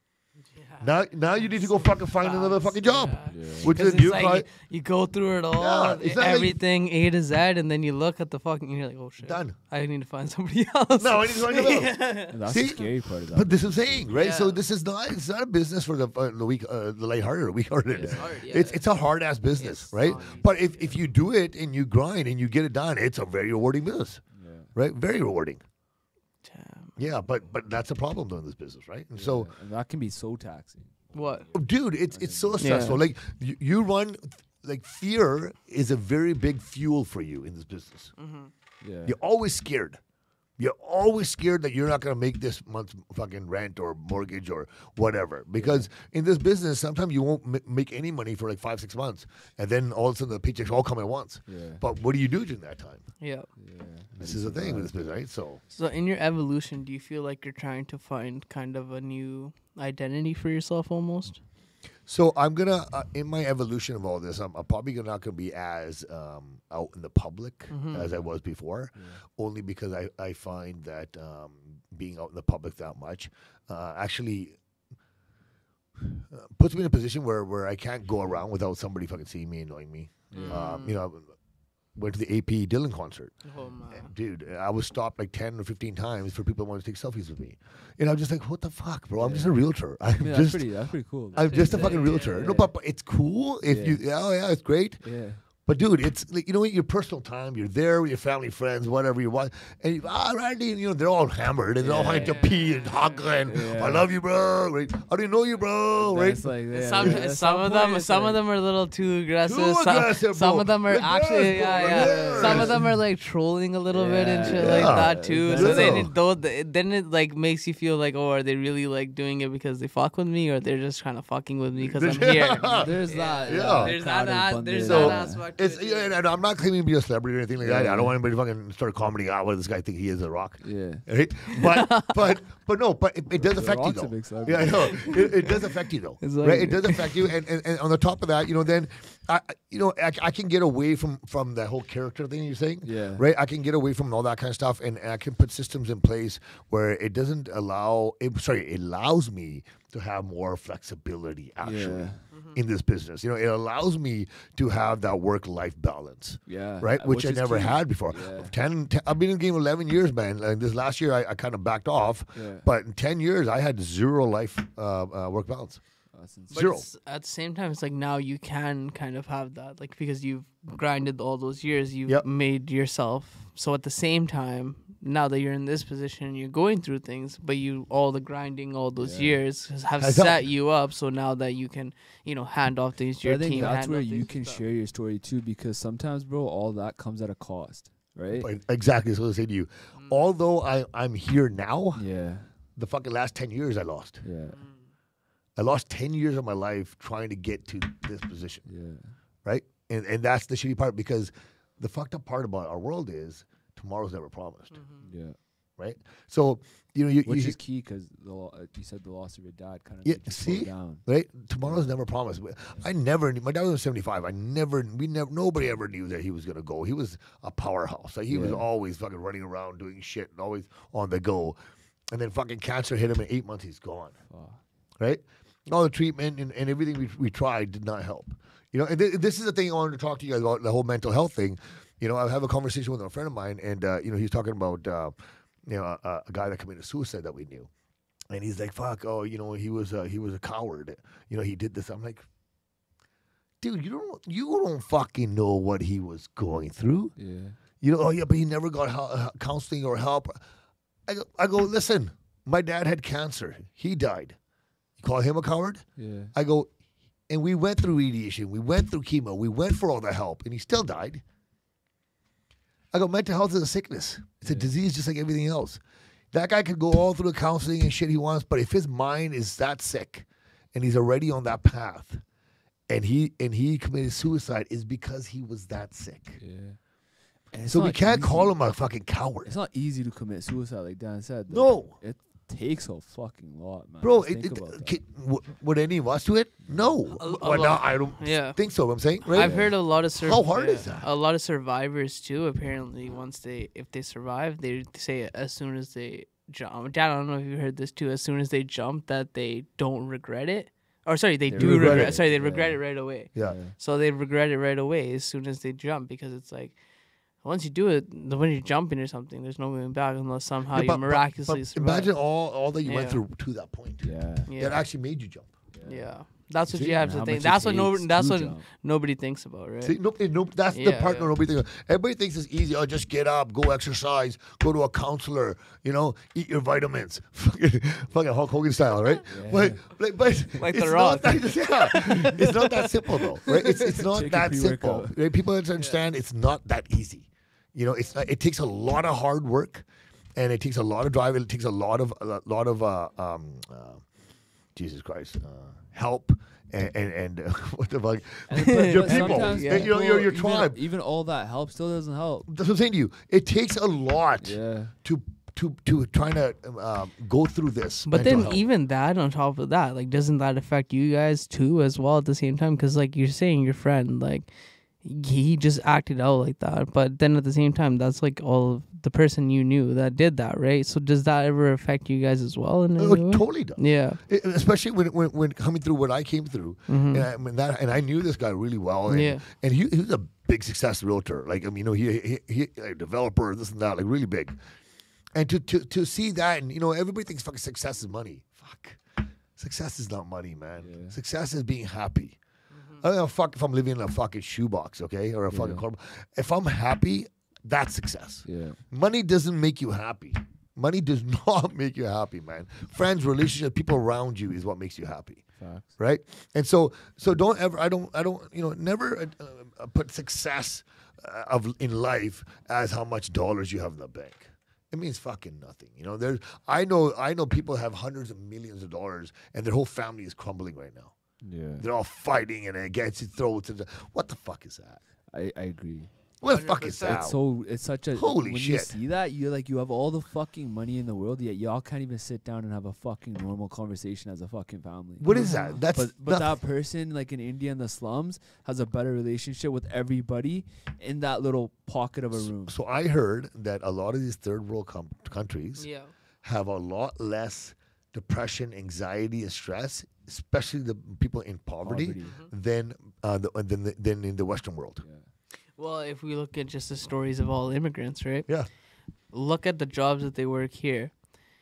Now, now you need to go fucking find another fucking job. Yeah. Yeah. Which is Because a new it's like client. you, you go through it all, Yeah, it's not like- everything A to Z, and then you look at the fucking, and you're like, oh shit, Done. I need to find somebody else. No, I need to find another. And that's See? the scary part of that. But this is saying, right? So Yeah. this is not it's not a business for the uh, the weak uh, the lighthearted or weak-hearted. Yeah. It's hard, yeah. It's it's a hard ass business, It's right? not But easy, if, if you do it and you grind and you get it done, it's a very rewarding business, yeah. right? Very rewarding. Damn. Yeah, but but that's a problem though in this business, right? And so, Yeah. And that can be so taxing. What? dude, it's it's so Yeah. stressful. Like you, you run, like fear is a very big fuel for you in this business. Yeah. You're always scared. You're always scared that you're not going to make this month's fucking rent or mortgage or whatever. Because in this business, sometimes you won't m- make any money for like five, six months. And then all of a sudden the paychecks all come at once. Yeah. But what do you do during that time? Yeah. Yeah. This is the thing with this business, right? So, So in your evolution, do you feel like you're trying to find kind of a new identity for yourself almost? so I'm going to, uh, in my evolution of all this, I'm, I'm probably not going to be as um, out in the public as I was before. Only because I, I find that um, being out in the public that much uh, actually uh, puts me in a position where, where I can't go around without somebody fucking seeing me, annoying me. Um, you know, went to the A P Dylan concert. Oh man. And dude, I was stopped like ten or fifteen times for people wanting to take selfies with me. And I'm just like, what the fuck, bro? I'm just a realtor. I'm Yeah, that's just pretty. That's pretty cool. I'm just a Yeah, fucking yeah, realtor. yeah. No, but, but it's cool if Yeah. you, oh yeah, it's great. Yeah. But dude, it's like, you know what, your personal time, you're there with your family, friends, whatever you want, and you, ah, Randy, and you know, they're all hammered and they're all Yeah. having to pee and hug and Yeah. I love you, bro. Right? I didn't know you, bro. Right? That's like, yeah, Some at some of them point it's some like- of them are a little too aggressive. Too some, aggressive, some bro. of them are Like actually this, yeah bro. yeah. Like Some this. of them are like trolling a little bit and shit Yeah. like Yeah. that too. So Yeah. then it, though then it like makes you feel like, oh, are they really like doing it because they fuck with me, or they're just kind of fucking with me because I'm here? There's that. Yeah. There's that as- there's So, that aspect. to It's, it, too. yeah, and, and I'm not claiming to be a celebrity or anything like that. Yeah. I don't want anybody to fucking start commenting, ah, what does this guy think he is, a rock? Yeah. Right? But, but, but no, but it, it does The affect you Rock's a though. big celebrity. Yeah, I know. It, it does affect you though. Exactly. Right? It does affect you. And, and, and on the top of that, you know, then, I, I- you know, I, I can get away from, from the whole character thing you're saying. Yeah. Right? I can get away from all that kind of stuff, and, and I can put systems in place where it doesn't allow, it, sorry, it allows me to have more flexibility actually Yeah. in this business. You know, it allows me to have that work-life balance. Yeah. Right, Uh, which, I is never key. had before. Yeah. ten, ten, I've been in the game eleven years, man. And this last year, I, I kind of backed off. Yeah. But in ten years, I had zero life uh, uh, work balance. That's insane. But Zero. it's, at the same time, it's like now you can kind of have that, like because you've grinded all those years, you've Yep. made yourself. So at the same time, now that you're in this position, you're going through things, but you all the grinding all those Yeah. years have Has set helped. you up. So now that you can, you know, hand off things to But your I think team. that's hand where off you things can to stuff. share your story too, because sometimes, bro, all that comes at a cost, right? But exactly, so I say to you, Mm. although I I'm here now, Yeah, the fucking last ten years I lost. yeah, I lost ten years of my life trying to get to this position, yeah. right? And and that's the shitty part, because the fucked up part about our world is tomorrow's never promised, Mm-hmm. Yeah, right? So you know you, which you is key because uh, you said the loss of your dad kind of Yeah, made you slow see? down. right? Tomorrow's never promised. I never knew. My dad was seventy-five. I never, we never, nobody ever knew that he was gonna go. He was a powerhouse. Like, he was Yeah. always fucking running around doing shit and always on the go. And then fucking cancer hit him in eight months. He's gone. Fuck. Right? All the treatment and, and everything we, we tried did not help. You know, and th- this is the thing I wanted to talk to you guys about, the whole mental health thing. You know, I have a conversation with a friend of mine, and uh, you know, he's talking about uh, you know a, a guy that committed suicide that we knew, and he's like, "Fuck, oh, you know, he was uh, he was a coward. You know, he did this." I'm like, "Dude, you don't you don't fucking know what he was going through. Yeah, You know, oh yeah, but he never got hel- uh, counseling or help." I go, I go, listen, my dad had cancer. He died. You call him a coward? yeah, I go, and we went through radiation, we went through chemo, we went for all the help, and he still died. I go, mental health is a sickness. It's a Yeah. disease just like everything else. That guy could go all through the counseling and shit he wants, but if his mind is that sick and he's already on that path and he and he committed suicide, is because he was that sick. yeah. And it's So we not can't easy. call him a fucking coward. It's not easy to commit suicide, like Dan said. though. No. It takes a fucking lot, man. Bro, Just it, think it, about that. can- w- would any of us do it? No. A- a well, no, lot. I don't Yeah. think so. I'm saying, right? I've heard a lot of sur- How hard yeah, is that? A lot of survivors too. Apparently, once they if they survive, they say as soon as they jump. Dad, I don't know if you heard this too. As soon as they jump, that they don't regret it. Or sorry, they, They do regret regret. it. Sorry, they regret Yeah. it right away. Yeah. So they regret it right away as soon as they jump, because it's like once you do it, the- when you're jumping or something, there's no going back unless somehow Yeah, you but- but- miraculously but survive. imagine all, all that you went Yeah. through to that point. Yeah. yeah. That actually made you jump. yeah. That's what See? you have And to how think. much it That's what no, takes that's to what jump. nobody thinks about, right? See, no, no, that's the Yeah, part yeah. where nobody thinks. Everybody thinks it's easy. Oh, just get up, go exercise, go to a counselor. You know, eat your vitamins, fucking, fucking Hulk Hogan style, right? But, but, but Like it's The not Rock. that, yeah, it's not that simple though, right? It's it's not Take a that simple. pre-workout. Right? People have to understand it's not that easy. You know, it's not, it takes a lot of hard work, and it takes a lot of drive. It takes a lot of a lot of uh, um, uh, Jesus Christ, uh, help. And and, and uh, what the fuck? your But people, sometimes and, you know, your your people, tribe. Even, even all that help still doesn't help. That's what I'm saying to you. It takes a lot Yeah. to to to trying to um, go through this. But mental then health. even that, on top of that, like, doesn't that affect you guys too as well at the same time? Because like you're saying, your friend, like, he just acted out like that. But then at the same time, that's like all of the person you knew that did that, right? So does that ever affect you guys as well? In Oh, any it way? totally does. Yeah. It- especially when, when when coming through what I came through, Mhm. and I, mean, that, and I knew this guy really well, and, Yeah. and he, he was a big success realtor. Like, I mean, you know, he, he, he a developer, this and that, like really big. And to, to to see that, and you know, everybody thinks fucking success is money. Fuck, success is not money, man. Yeah. Success is being happy. I don't know, fuck if I'm living in a fucking shoebox, okay, or a fucking Yeah. car. If I'm happy, that's success. Yeah. Money doesn't make you happy. Money does not make you happy, man. Friends, relationships, people around you is what makes you happy, Facts. right? And so, so don't ever. I don't. I don't. You know, never uh, uh, put success uh, of in life as how much dollars you have in the bank. It means fucking nothing. You know, there's. I know. I know people have hundreds of millions of dollars, and their whole family is crumbling right now. Yeah. They're all fighting and against each throats. And what the fuck is that? I, I agree. What the fuck is one hundred percent. that? It's so it's such a Holy when you shit. see that, you're like you have all the fucking money in the world, yet y'all can't even sit down and have a fucking normal conversation as a fucking family. What is that? That's But but nothing. that person like in India in the slums has a better relationship with everybody in that little pocket of a room. So I heard that a lot of these third world com- countries Yeah. have a lot less depression, anxiety, and stress, especially the people in poverty, Poverty. than uh, the, than the, than in the Western world. Yeah. Well, if we look at just the stories of all immigrants, right? Yeah. Look at the jobs that they work here.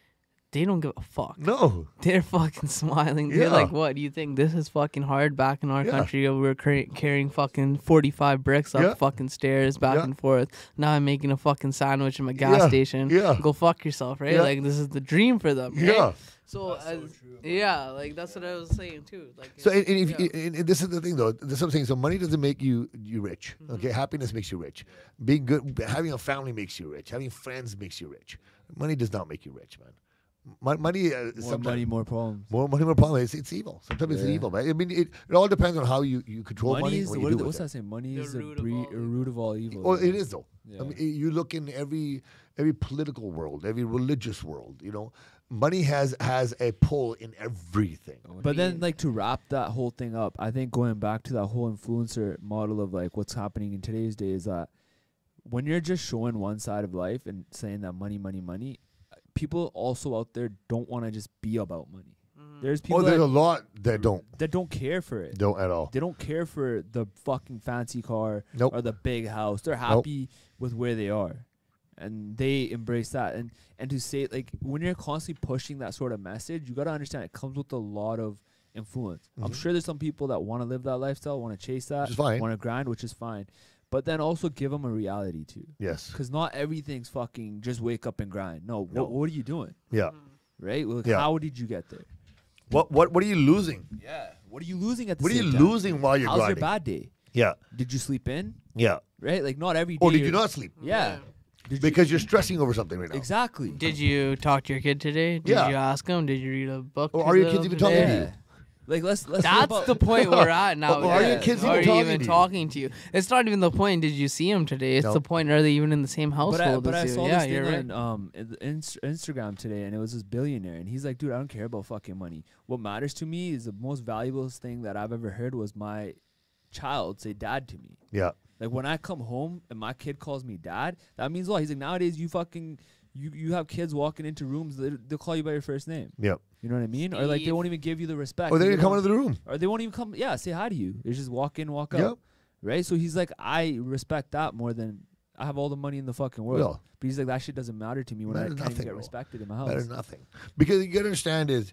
they don't give a fuck. No. They're fucking smiling. They're Yeah. like, what, do you think this is fucking hard back in our Yeah. country? We're car- carrying fucking forty-five bricks up Yeah. fucking stairs back Yeah. and forth. Now I'm making a fucking sandwich in my gas Yeah. station. Yeah. Go fuck yourself, right? Yeah. Like, this is the dream for them, right? Yeah. So, as, yeah, like, that's what I was saying, too. Like, So and, and if, yeah. and, and this is the thing, though. This is what I'm saying. So money doesn't make you you rich. Mm-hmm. Okay, happiness makes you rich. Being good, having a family makes you rich. Having friends makes you rich. Money does not make you rich, man. Mon- Money, uh, More sometimes- money, more problems. more money, more problem. It's, it's evil. Sometimes it's Yeah. evil, man. I mean, it, it all depends on how you, you control money. Money and is what the, you what do is the, with what's it. that saying? Money The is the root of bre- all a root of all evil. Well, yeah. it is though. Yeah. I mean, you look in every every political world, every religious world. You know, money has has a pull in everything. But then, like, to wrap that whole thing up, I think going back to that whole influencer model of like what's happening in today's day is that when you're just showing one side of life and saying that money, money, money, people also out there don't want to just be about money. There's people Oh, there's that, a lot that don't that don't care for it. don't at all. They don't care for the fucking fancy car Nope. or the big house. They're happy with where they are. And they embrace that. And and to say, like, when you're constantly pushing that sort of message, you got to understand it comes with a lot of influence. I'm Mhm. sure there's some people that want to live that lifestyle, want to chase that, Which is fine. want to grind, which is fine. But then also give them a reality too. Yes. Because not everything's fucking just wake up and grind. No, No. What, what are you doing? Yeah. Right? Like, Yeah. how did you get there? What what what are you losing? Yeah. What are you losing at the What are same you time? losing while you're How's grinding? your bad day? Yeah. Did you sleep in? Yeah. Right? Like, not every day. Or did you you're- not sleep? Yeah. Did you- Because you're stressing over something right now. Exactly. Did you talk to your kid today? Did Yeah. you ask him? Did you read a book? Or to are your them kids even today? talking to you? Yeah. Like, let's let's. That's about, the point we're at now. Or are your yeah. kids Are even you talking even to you? talking to you? It's not even the point. Did you see him today? It's No. the point. Are they even in the same But household I, but I as you? saw Yeah, this you're thing right. on um in- Inst- Instagram today, and it was this billionaire, and he's like, "Dude, I don't care about fucking money. What matters to me is the most valuable thing that I've ever heard was my child say dad to me. Yeah. Like, when I come home and my kid calls me dad, that means a lot. He's like, nowadays you fucking you you have kids walking into rooms, they, they'll call you by your first name. Yeah. You know what I mean? Or like they Steve. won't even give you the respect. Or they You didn't come know? into the room. Or they won't even come. Yeah, say hi to you. They just walk in, walk Yep. out. Right? So he's like, I respect that more than I have all the money in the fucking world. Yeah. But he's like, that shit doesn't matter to me when I Matters can't even nothing, get bro. respected in my house. That is nothing. Because you got to understand is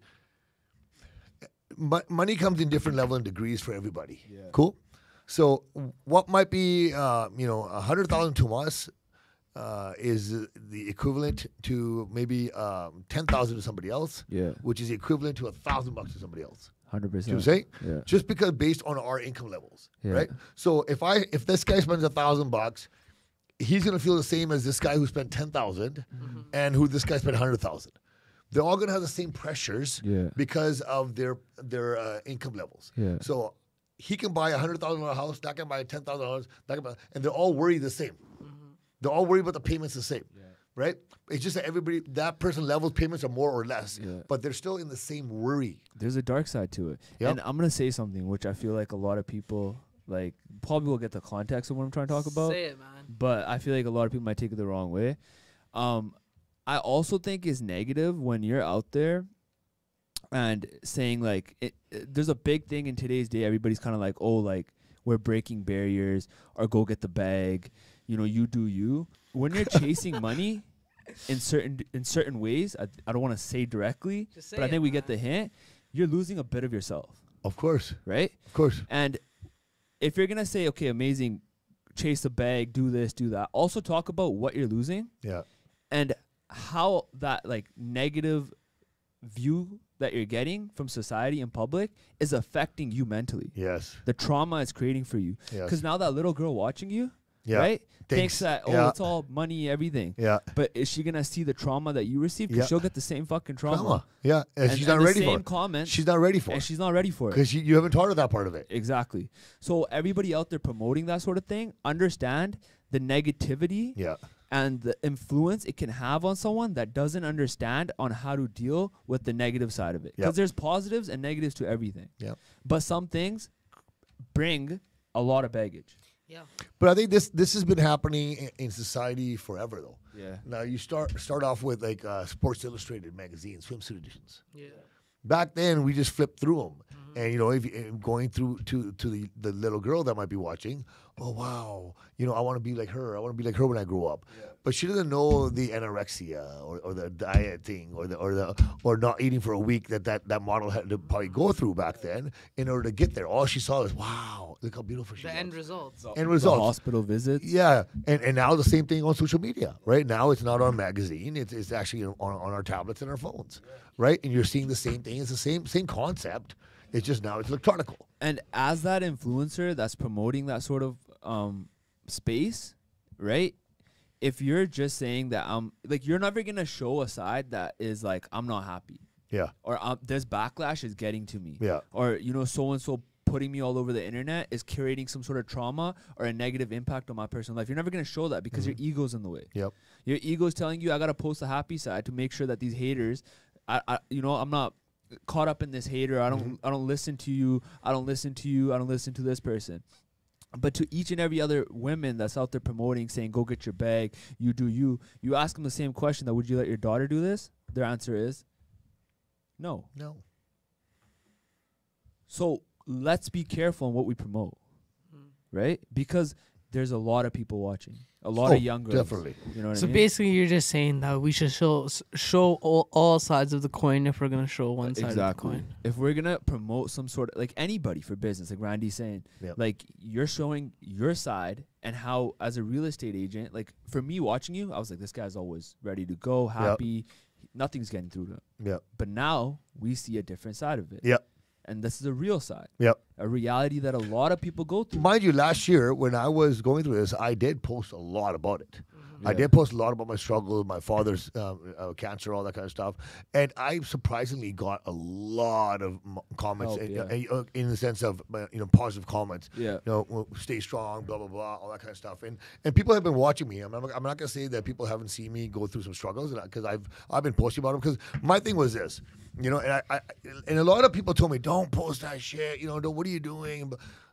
mo- money comes in different level and degrees for everybody. Yeah. Cool? So what might be, uh, you know, a hundred thousand to us uh, is the equivalent to maybe um, ten thousand to somebody else, Yeah, which is the equivalent to a thousand bucks to somebody else. hundred You know percent. what I'm saying? Yeah, Just because based on our income levels, Yeah. right? So if I if this guy spends a thousand bucks, he's gonna feel the same as this guy who spent ten thousand, and who this guy spent a hundred thousand. They're all gonna have the same pressures Yeah. because of their their uh, income levels. Yeah. So he can buy a hundred thousand dollar house, that can buy ten thousand dollars, that can buy, and they're all worried the same. They're all worried about the payments the same, right? It's just that everybody that person level's payments are more or less, Yeah. but they're still in the same worry. There's a dark side to it. Yep. And I'm gonna say something which I feel like a lot of people like probably will get the context of what I'm trying to talk about. Say it, man. But I feel like a lot of people might take it the wrong way. Um, I also think it's negative when you're out there and saying like it, it- there's a big thing in today's day. Everybody's kind of like, oh, like we're breaking barriers or go get the bag. You know, you do you. When you're chasing money in certain in certain ways, I, I don't want to say directly, Just say but I it, think we get man. the hint. You're losing a bit of yourself, Of course, right? of course. And if you're gonna say, okay, amazing, chase the bag, do this, do that, also talk about what you're losing Yeah. and how that like negative view that you're getting from society and public is affecting you mentally. Yes. The trauma it's creating for you. Yes. Because now that little girl watching you, Yeah. right, Thinks- thinks that, oh, yeah. it's all money, everything. Yeah. But is she gonna see the trauma that you received? Because Yeah. she'll get the same fucking trauma. Trauma. Yeah. And, And, she's and not the ready for same it. comments, She's not ready for and it. she's not ready for it. Because you, you haven't taught her that part of it. Exactly. So everybody out there promoting that sort of thing, understand the negativity Yeah. and the influence it can have on someone that doesn't understand on how to deal with the negative side of it. Because Yep. there's positives and negatives to everything. Yeah. But some things bring a lot of baggage. Yeah. But I think this this has been happening in, in society forever, though. Yeah. Now you start start off with like uh, Sports Illustrated magazines, swimsuit editions. Yeah. Back then, we just flipped through them, And you know, if you, going through to to the, the little girl that might be watching, oh wow, you know, I want to be like her. I want to be like her when I grow up. Yeah. But she doesn't know the anorexia or, or the diet thing or the or the or not eating for a week that, that that model had to probably go through back then in order to get there. All she saw is, wow, look how beautiful she The is. end results. End results. The hospital visits. Yeah, and and now the same thing on social media. Right now, it's not on magazine. It's it's actually on, on our tablets and our phones. Right, and you're seeing the same thing. It's the same same concept. It's just now it's electronic. And as that influencer that's promoting that sort of um, space, right? If you're just saying that I'm like, you're never gonna show a side that is like, I'm not happy. Yeah. Or um, this backlash is getting to me. Yeah. Or, you know, so and so putting me all over the internet is curating some sort of trauma or a negative impact on my personal life. You're never gonna show that because mm-hmm. your ego's in the way. Yep. Your ego's telling you, I gotta post the happy side to make sure that these haters, I, I you know, I'm not caught up in this hater. I don't mm-hmm. I don't listen to you. I don't listen to you. I don't listen to this person. But to each and every other women that's out there promoting, saying, go get your bag, you do you, you ask them the same question, that would you let your daughter do this? Their answer is no. No. So let's be careful on what we promote, mm. right? Because there's a lot of people watching. A lot oh, of young girls. Definitely. You know what so I mean? basically, you're just saying that we should show show all, all sides of the coin if we're gonna show one side exactly. of the coin. If we're gonna promote some sort of, like, anybody for business, like Randy's saying, yep. like, you're showing your side and how, as a real estate agent, like, for me watching you, I was like, this guy's always ready to go, happy, yep. nothing's getting through to him. Yep. But now we see a different side of it. Yep. And this is a real side. Yep. A reality that a lot of people go through. Mind you, last year when I was going through this, I did post a lot about it. Yeah. I did post a lot about my struggle, my father's um, uh, cancer, all that kind of stuff. And I surprisingly got a lot of m- comments Help, in, yeah. uh, in the sense of, uh, you know, positive comments. Yeah. You know, stay strong, blah, blah, blah, all that kind of stuff. And and people have been watching me. I'm not, I'm not going to say that people haven't seen me go through some struggles because I've I've been posting about them. Because my thing was this, you know, and I, I and a lot of people told me, don't post that shit, you know, don't, what are you doing?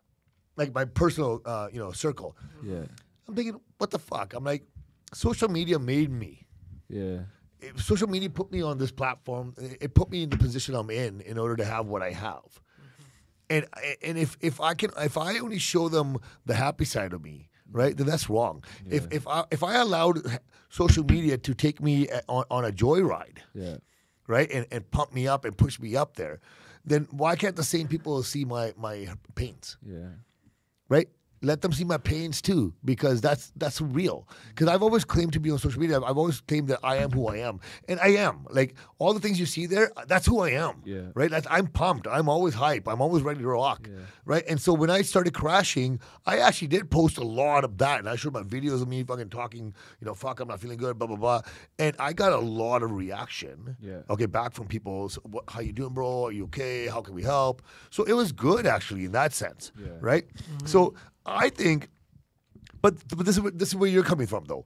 Like my personal, uh, you know, circle. Yeah. I'm thinking, what the fuck? I'm like, social media made me. Yeah. It, social media put me on this platform. It, it put me in the position I'm in in order to have what I have. Mm-hmm. And and if if I can if I only show them the happy side of me, right, then that's wrong. Yeah. If if I if I allowed social media to take me on, on a joyride, yeah, right, and, and pump me up and push me up there, then why can't the same people see my my pains? Yeah. Right? Let them see my pains too, because that's that's real. Because I've always claimed to be on social media. I've always claimed that I am who I am, and I am. Like all the things you see there, that's who I am. Yeah. Right. That's, I'm pumped. I'm always hype. I'm always ready to rock. Yeah. Right. And so when I started crashing, I actually did post a lot of that, and I showed my videos of me fucking talking. You know, fuck, I'm not feeling good. Blah blah blah. And I got a lot of reaction. Yeah. Okay, back from people. So, what, how you doing, bro? Are you okay? How can we help? So it was good actually in that sense. Yeah. Right. Mm-hmm. So I think. But, but this is where, this is where you're coming from, though.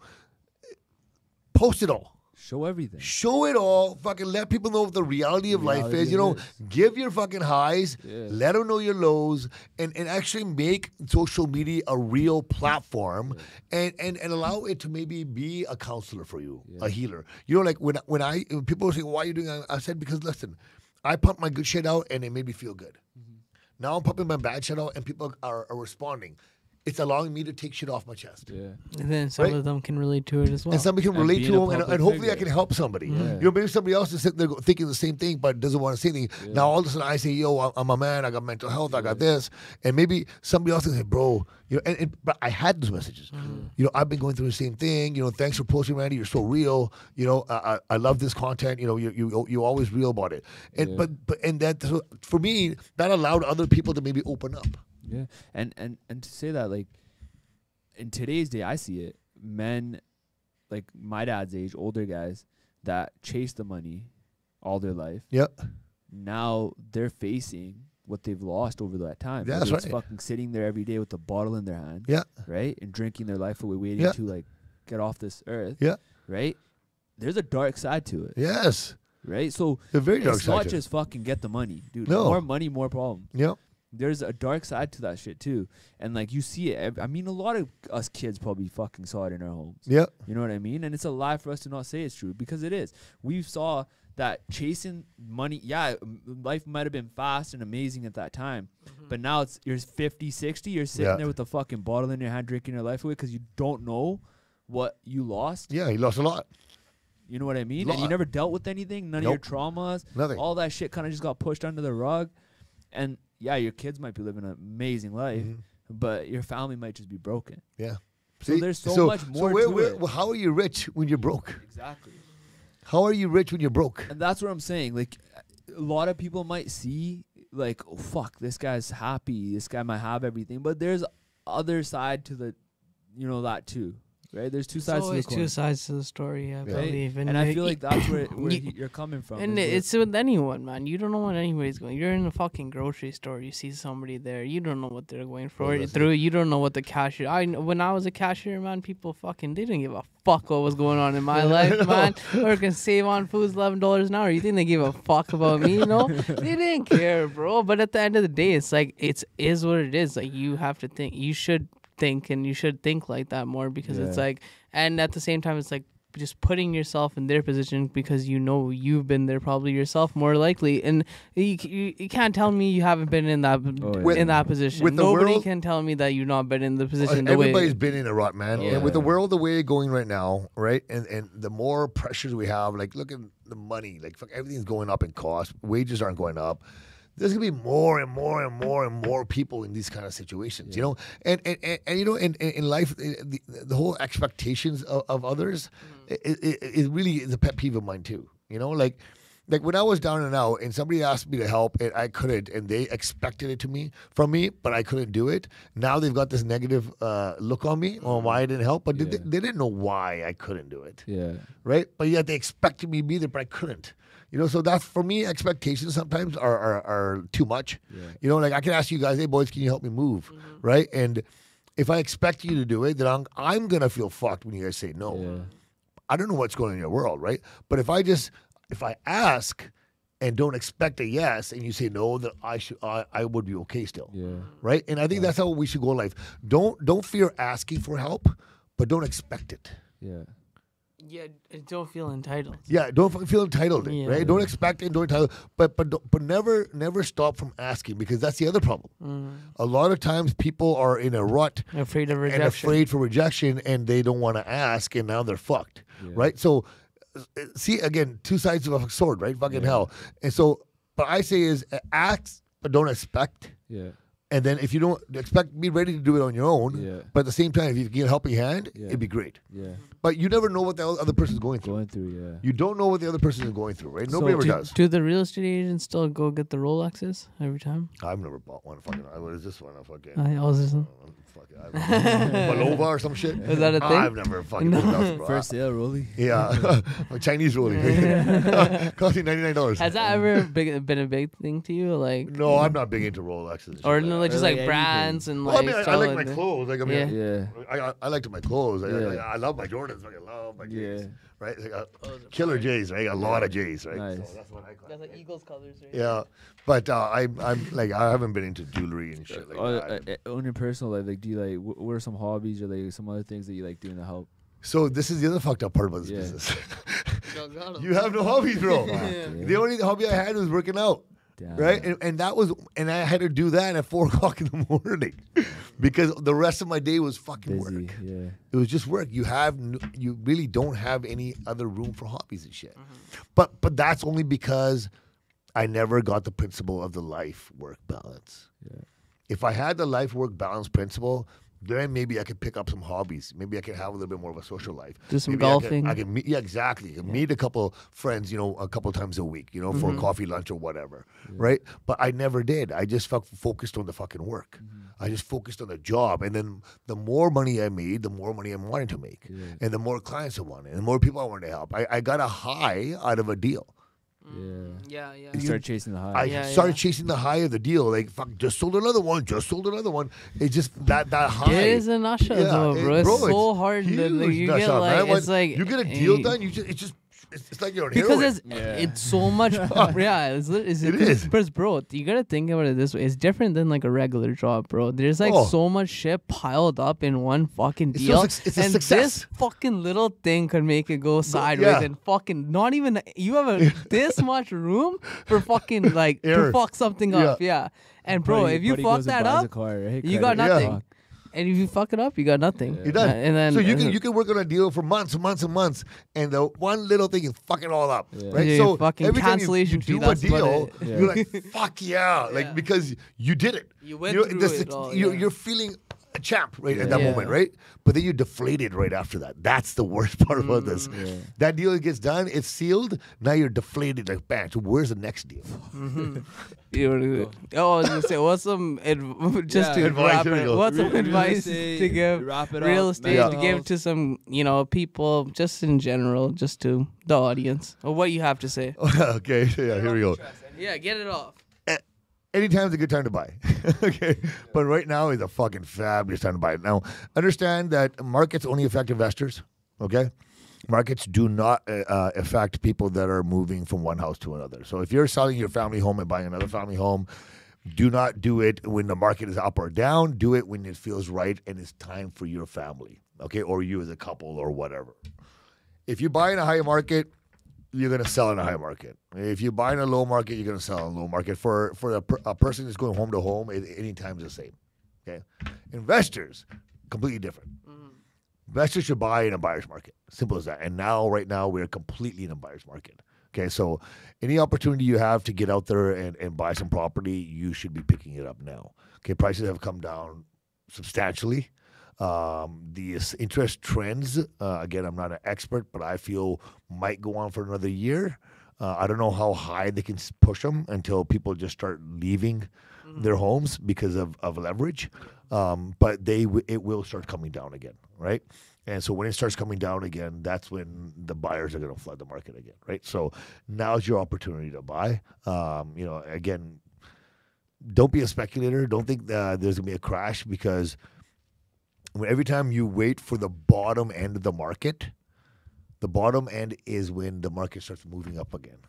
Post it all. Show everything. Show it all. Fucking let people know what the reality of Reality life is. You know, is. give your fucking highs. Yeah. Let them know your lows, and, and actually make social media a real platform, yeah. and, and and allow it to maybe be a counselor for you, yeah. a healer. You know, like when when I when people say, "Why are you doing that?" I said, "Because listen, I pump my good shit out, and it made me feel good. Mm-hmm. Now I'm pumping my bad shit out, and people are, are responding." It's allowing me to take shit off my chest. Yeah. And then some right? of them can relate to it as well. And somebody can and relate to them, and, and hopefully figure. I can help somebody. Yeah. You know, maybe somebody else is sitting there thinking the same thing, but doesn't want to say anything. Yeah. Now all of a sudden I say, yo, I'm a man, I got mental health, yeah. I got this. And maybe somebody else can say, bro, you know, and, and but I had those messages. Mm-hmm. You know, I've been going through the same thing. You know, thanks for posting, Randy. You're so real. You know, I, I, I love this content. You know, you you you're always real about it. And yeah. but but and that so for me, that allowed other people to maybe open up. Yeah. And and and to say that, like, in today's day, I see it. Men, like my dad's age, older guys that chase the money all their life. Yep. Now they're facing what they've lost over that time. Yeah, Whether that's it's right. fucking sitting there every day with a bottle in their hand. Yeah. Right? And drinking their life away, waiting Yeah. to like get off this earth. Yeah. Right? There's a dark side to it. Yes. Right? So A very dark it's side not to it. just fucking get the money, dude. No. More money, more problems. Yep. There's a dark side to that shit too, and like you see it. I mean, a lot of us kids probably fucking saw it in our homes. Yep. You know what I mean? And it's a lie for us to not say it's true, because it is. We saw that chasing money, yeah, m- life might have been fast and amazing at that time, but now it's you're fifty, sixty, you're sitting Yeah. there with a fucking bottle in your hand drinking your life away because you don't know what you lost. Yeah, he lost a lot. You know what I mean? And you Lot. never dealt with anything, none Nope. of your traumas, Nothing. all that shit kind of just got pushed under the rug. And yeah, your kids might be living an amazing life, Mhm. but your family might just be broken. Yeah. So there's so much more So where, to where, it. well, how are you rich when you're broke? Exactly. How are you rich when you're broke? And that's what I'm saying. Like, a lot of people might see, like, oh, fuck, this guy's happy. This guy might have everything. But there's other side to the, you know, that too. Right? There's two There's sides to the always coin. two sides to the story, I Yeah. Right? believe. And, I it- feel like that's where, where you- he, you're coming from. And is where- it's with anyone, man. You don't know what anybody's going. You're in a fucking grocery store. You see somebody there. You don't know what they're going for Oh, that's through. You don't know what the cashier. I kn- when I was a cashier, man, people fucking they didn't give a fuck what was going on in my life, man. Or can save on foods eleven dollars an hour. You think they give a fuck about me? You know, they didn't care, bro. But at the end of the day, it's like it's is what it is. Like you have to think. You should think, and you should think like that more because it's Yeah. like, and at the same time, it's like just putting yourself in their position because you know you've been there probably yourself more likely, and you you, you can't tell me you haven't been in that Oh, yeah. in that position. with the Nobody world- can tell me that you've not been in the position. the Everybody's way, been in a rut, man. Yeah. And with the world the way it's going right now, right? And and the more pressures we have, like look at the money, like fuck, everything's going up in cost. Wages aren't going up. There's gonna be more and more and more and more people in these kind of situations, you know. And and, and, and you know, in, in, in life, eh, the, the whole expectations of, of others, it, it, it really is a pet peeve of mine too. You know, like like when I was down and out, and somebody asked me to help, and I couldn't, and they expected it to me from me, but I couldn't do it. Now they've got this negative uh, look on me on why I didn't help, but they, Yeah. they didn't know why I couldn't do it, Yeah. right? But yet they expected me to be there, but I couldn't. You know, so that's for me. Expectations sometimes are are, are too much. Yeah. You know, like I can ask you guys, "Hey, boys, can you help me move?" Right? And if I expect you to do it, then I'm I'm gonna feel fucked when you guys say no. Yeah. I don't know what's going on in your world, right? But if I just if I ask and don't expect a yes, and you say no, then I should I, I would be okay still, Yeah. right? And I think that's how we should go in life. Don't don't fear asking for help, but don't expect it. Yeah. yeah, don't feel entitled. Yeah, don't f- feel entitled, Yeah. right? Don't expect it, don't entitled, but but don't- but never never stop from asking because that's the other problem. Mm. A lot of times people are in a rut Afraid of and rejection. afraid for rejection, and they don't want to ask, and now they're fucked, Yeah. right? So, uh, see again, two sides of a sword, right? Fucking hell. And so, what I say is, uh, ask, but don't expect. Yeah. And then if you don't expect, be ready to do it on your own. Yeah. But at the same time, if you can get a helping hand, Yeah. it'd be great. Yeah. But you never know what the other person's going through. Going through. Yeah. You don't know what the other person is going through, right? Nobody So ever do, does. do the real estate agents still go get the Rolexes every time? I've never bought one. Fucking, what is this one? I fucking. I was just, uh, fucking I don't know. Malova or some shit. Is that a thing? I've never fucking. No. bought those, bro. First sale, Rolly. Yeah, a Chinese rolling. Cost me ninety nine dollars. has that ever big, been a big thing to you? Like, No, I'm not big into Rolexes. and shit or like no, that. like just Or like like brands and like. Well, I mean, I, I stuff like my that. clothes. Like I mean, Yeah. I, I, I liked my clothes. I, Yeah. I, I love my Jordans. I love my J's. Yeah. Right? Like, uh, killer J's. Right? A lot of J's. Right? Nice. So that's what I call. That's like Eagles colors, right? Yeah, but uh, I'm I'm like I haven't been into jewelry and shit like Uh, that. uh, uh, on your personal life, like, do you like? Wh- what are some hobbies or like some other things that you like doing to help? So this is the other fucked up part about this Yeah. business. Go, got 'em. You have no hobbies, bro. Fuck, Yeah. dude. The only hobby I had was working out. Damn. Right, and, and that was, and I had to do that at four o'clock in the morning, because the rest of my day was fucking Busy. work. Yeah. It was just work. You have, n- you really don't have any other room for hobbies and shit. But but that's only because I never got the principle of the life work balance. Yeah. If I had the life work balance principle, then maybe I could pick up some hobbies. Maybe I could have a little bit more of a social life. Do some Maybe I could- golfing. I can meet, yeah, exactly. I can meet a couple friends, you know, a couple times a week, you know, for Mm-hmm. a coffee, lunch, or whatever, right? But I never did. I just felt focused on the fucking work. Mm-hmm. I just focused on the job, and then the more money I made, the more money I wanted to make, Yeah. and the more clients I wanted, and the more people I wanted to help. I, I got a high out of a deal. Yeah. Yeah, yeah. You start chasing the high. I Yeah, started yeah. chasing the high of the deal. Like, fuck, just sold another one, just sold another one. It just, that that high. It is a nutshell, Yeah, though, it- bro. It's bro, so it's hard. that, huge like, you nut get shot, like, man. When it's like you get a deal eh, done, you just, it just It's, it's like you're on because heroin. it's Yeah. it's so much. yeah, it's, lit- it's, It it's, is. Because, bro, you gotta think about it this way. It's different than like a regular job, bro. There's like Oh. so much shit piled up in one fucking It's so deal, suc- it's a and success. this fucking little thing could make it go sideways. yeah. And fucking not even you have a, this much room for fucking like Error. to fuck something up. Yeah, and bro, Buddy- if you buddy fuck goes and that buys a up, car, right? you Credit. got Yeah. nothing. And if you fuck it up, you got nothing. You're done. Uh, and then so you uh, can you can work on a deal for months and months and months, and the one little thing is fucking all up, Yeah. right? Yeah, so fucking every time you, cancellation you fee, do a that's about deal, it. you're like, "Fuck yeah!" Like Yeah. because you did it. You went know, through the it suc- all, You're, yeah. you're feeling a champ right at that Yeah. moment, right? But then you're deflated right after that. That's the worst part about this. Yeah. That deal gets done, it's sealed. Now you're deflated like bang. So where's the next deal? You were- oh, I was gonna say, what's some adv- just Yeah. to Advice, wrap here we it? go. What's some Real- real advice estate, to give wrap it real up, estate mental to give health. to some you know people just in general, just to the audience, or what you have to say? Okay, yeah, here we go. Yeah, get it off. Anytime's a good time to buy. Okay. But right now is a fucking fabulous time to buy. Now, understand that markets only affect investors. Okay. Markets do not uh, uh, affect people that are moving from one house to another. So if you're selling your family home and buying another family home, do not do it when the market is up or down. Do it when it feels right and it's time for your family. Okay. Or you as a couple or whatever. If you buy in a high market, you're going to sell in a high market. If you buy in a low market, you're going to sell in a low market. For for a, per, a person that's going home to home, it, any time's the same. Okay, investors, completely different. Investors should buy in a buyer's market. Simple as that. And now, right now, we're completely in a buyer's market. Okay, so any opportunity you have to get out there and, and buy some property, you should be picking it up now. Okay, prices have come down substantially. Um, the s- interest trends, uh, again, I'm not an expert, but I feel might go on for another year. Uh, I don't know how high they can s- push them until people just start leaving their homes because of, of leverage. Um, but they w- it will start coming down again, right? And so when it starts coming down again, that's when the buyers are going to flood the market again, right? So now's your opportunity to buy. Um, you know, again, don't be a speculator. Don't think uh, there's going to be a crash because when every time you wait for the bottom end of the market, the bottom end is when the market starts moving up again.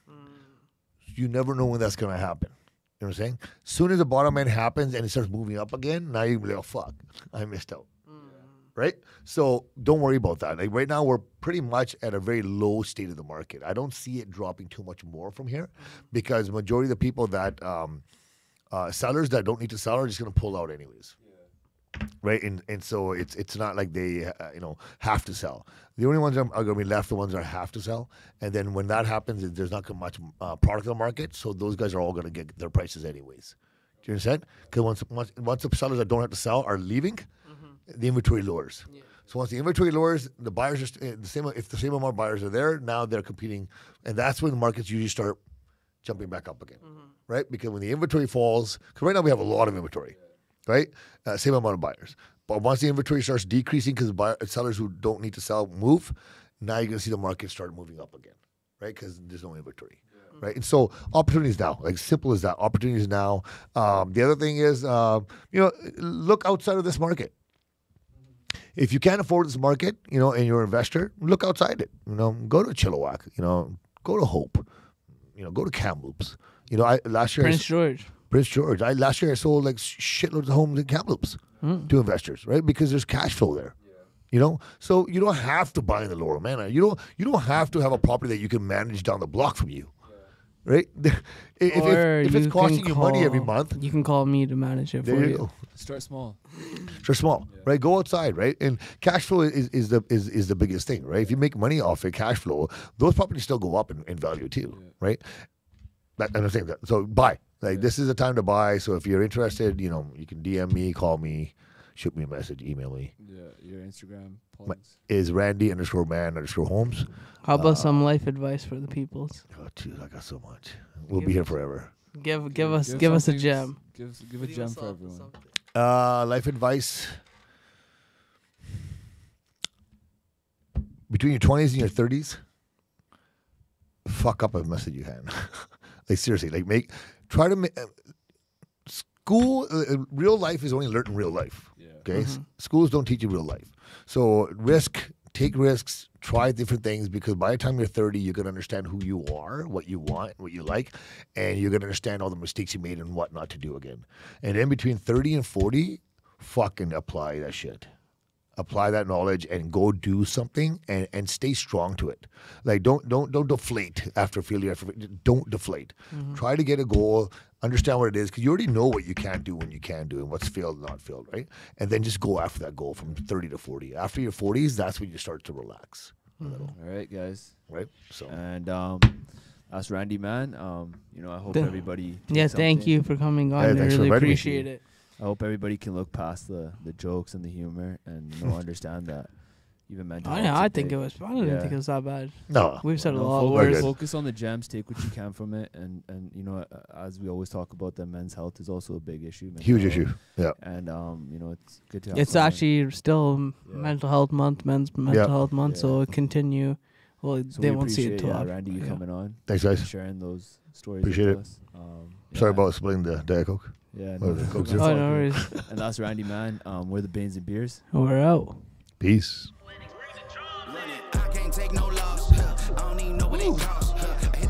You never know when that's going to happen. You know what I'm saying? Soon as the bottom end happens and it starts moving up again, now you're like, oh, fuck, I missed out. Right? So don't worry about that. Like right now, we're pretty much at a very low state of the market. I don't see it dropping too much more from here because majority of the people that, um, uh, sellers that don't need to sell are just going to pull out anyways. Right, and and so it's it's not like they uh, you know have to sell. The only ones that are going to be left, the ones that have to sell, and then when that happens, there's not gonna much uh, product on the market, so those guys are all going to get their prices anyways. Do you understand? Because once once once the sellers that don't have to sell are leaving, the inventory lowers. So once the inventory lowers, the buyers are st- the same. If the same amount of buyers are there, now they're competing, and that's when the markets usually start jumping back up again, right? Because when the inventory falls, because right now we have a lot of inventory. Right? Uh, same amount of buyers. But once the inventory starts decreasing because buyer, sellers who don't need to sell move, now you're going to see the market start moving up again, right? Because there's no inventory, right? And so opportunities now, like simple as that, opportunities now. Um, the other thing is, uh, you know, look outside of this market. If you can't afford this market, you know, and you're an investor, look outside it. You know, go to Chilliwack, you know, go to Hope, you know, go to Kamloops. You know, I last year I Prince s- George. Prince George. I last year I sold like shitloads of homes in Kamloops to investors, right? Because there's cash flow there. You know, so you don't have to buy in the Lower Manor. You don't. You don't have to have a property that you can manage down the block from you, right? if if, Or if you it's costing can you money every call- month, you can call me to manage it there for you you. go. Start small. They're small, right? Go outside, right? And cash flow is, is the is, is the biggest thing, right? If you make money off it, cash flow, those properties still go up in, in value too, right? That, I'm saying that. So buy. Like this is the time to buy. So if you're interested, you know, you can D M me, call me, shoot me a message, email me. Yeah, your Instagram My, plugs. is Randy underscore man underscore Homes. How about some life advice for the peoples? Oh, dude, I got so much. We'll be here forever. Give give us give, us a something- gem. Give give a gem for everyone. Uh, life advice. Between your twenties and your thirties, fuck up as much as you can. Like seriously, like make try to make uh, school. Uh, uh, real life is only learned in real life. Yeah. Okay, S- schools don't teach you real life. So risk, take risks, try different things, because by the time you're thirty, you're gonna understand who you are, what you want, what you like, and you're gonna understand all the mistakes you made and what not to do again. And then between thirty and forty, fucking apply that shit. Apply that knowledge and go do something, and, and stay strong to it. Like don't don't don't deflate after failure. After don't deflate. Mm-hmm. Try to get a goal. Understand what it is, because you already know what you can do when you can do and what's failed and not failed, right? And then just go after that goal from thirty to forty. After your forties, that's when you start to relax mm-hmm. a little. All right, guys. Right. So and um, that's Randy Mann. Um, you know, I hope The, everybody. Yeah, thank you for coming on. Hey, I thanks for really inviting me. appreciate it. I hope everybody can look past the, the jokes and the humor and you know understand that even mental. I, health's I a think big- it was. I didn't Yeah. think it was that bad. no, We've said a No, lot focus, worse. focus on the gems. Take what you can from it, and and you know, uh, as we always talk about, that men's health is also a big issue. mental huge health. issue. Yeah. And um, you know, it's good to. Have It's someone- actually still Yeah. mental health month, men's mental Yeah. health month. Yeah. So continue. Well, So they we won't see it appreciate, till yeah, after. Randy, you yeah. coming on, Thanks, and guys. sharing those stories. Appreciate with it. Us. Um, Sorry yeah. about spilling the Diet Coke. Yeah, Or no, the Coke that's Zero. Oh, all no good. worries. And that's Randy Mann. Um, we're the Bains and Beers. We're out. Peace. I can't take no loss. Huh. I don't even know what it costs. Huh. I hit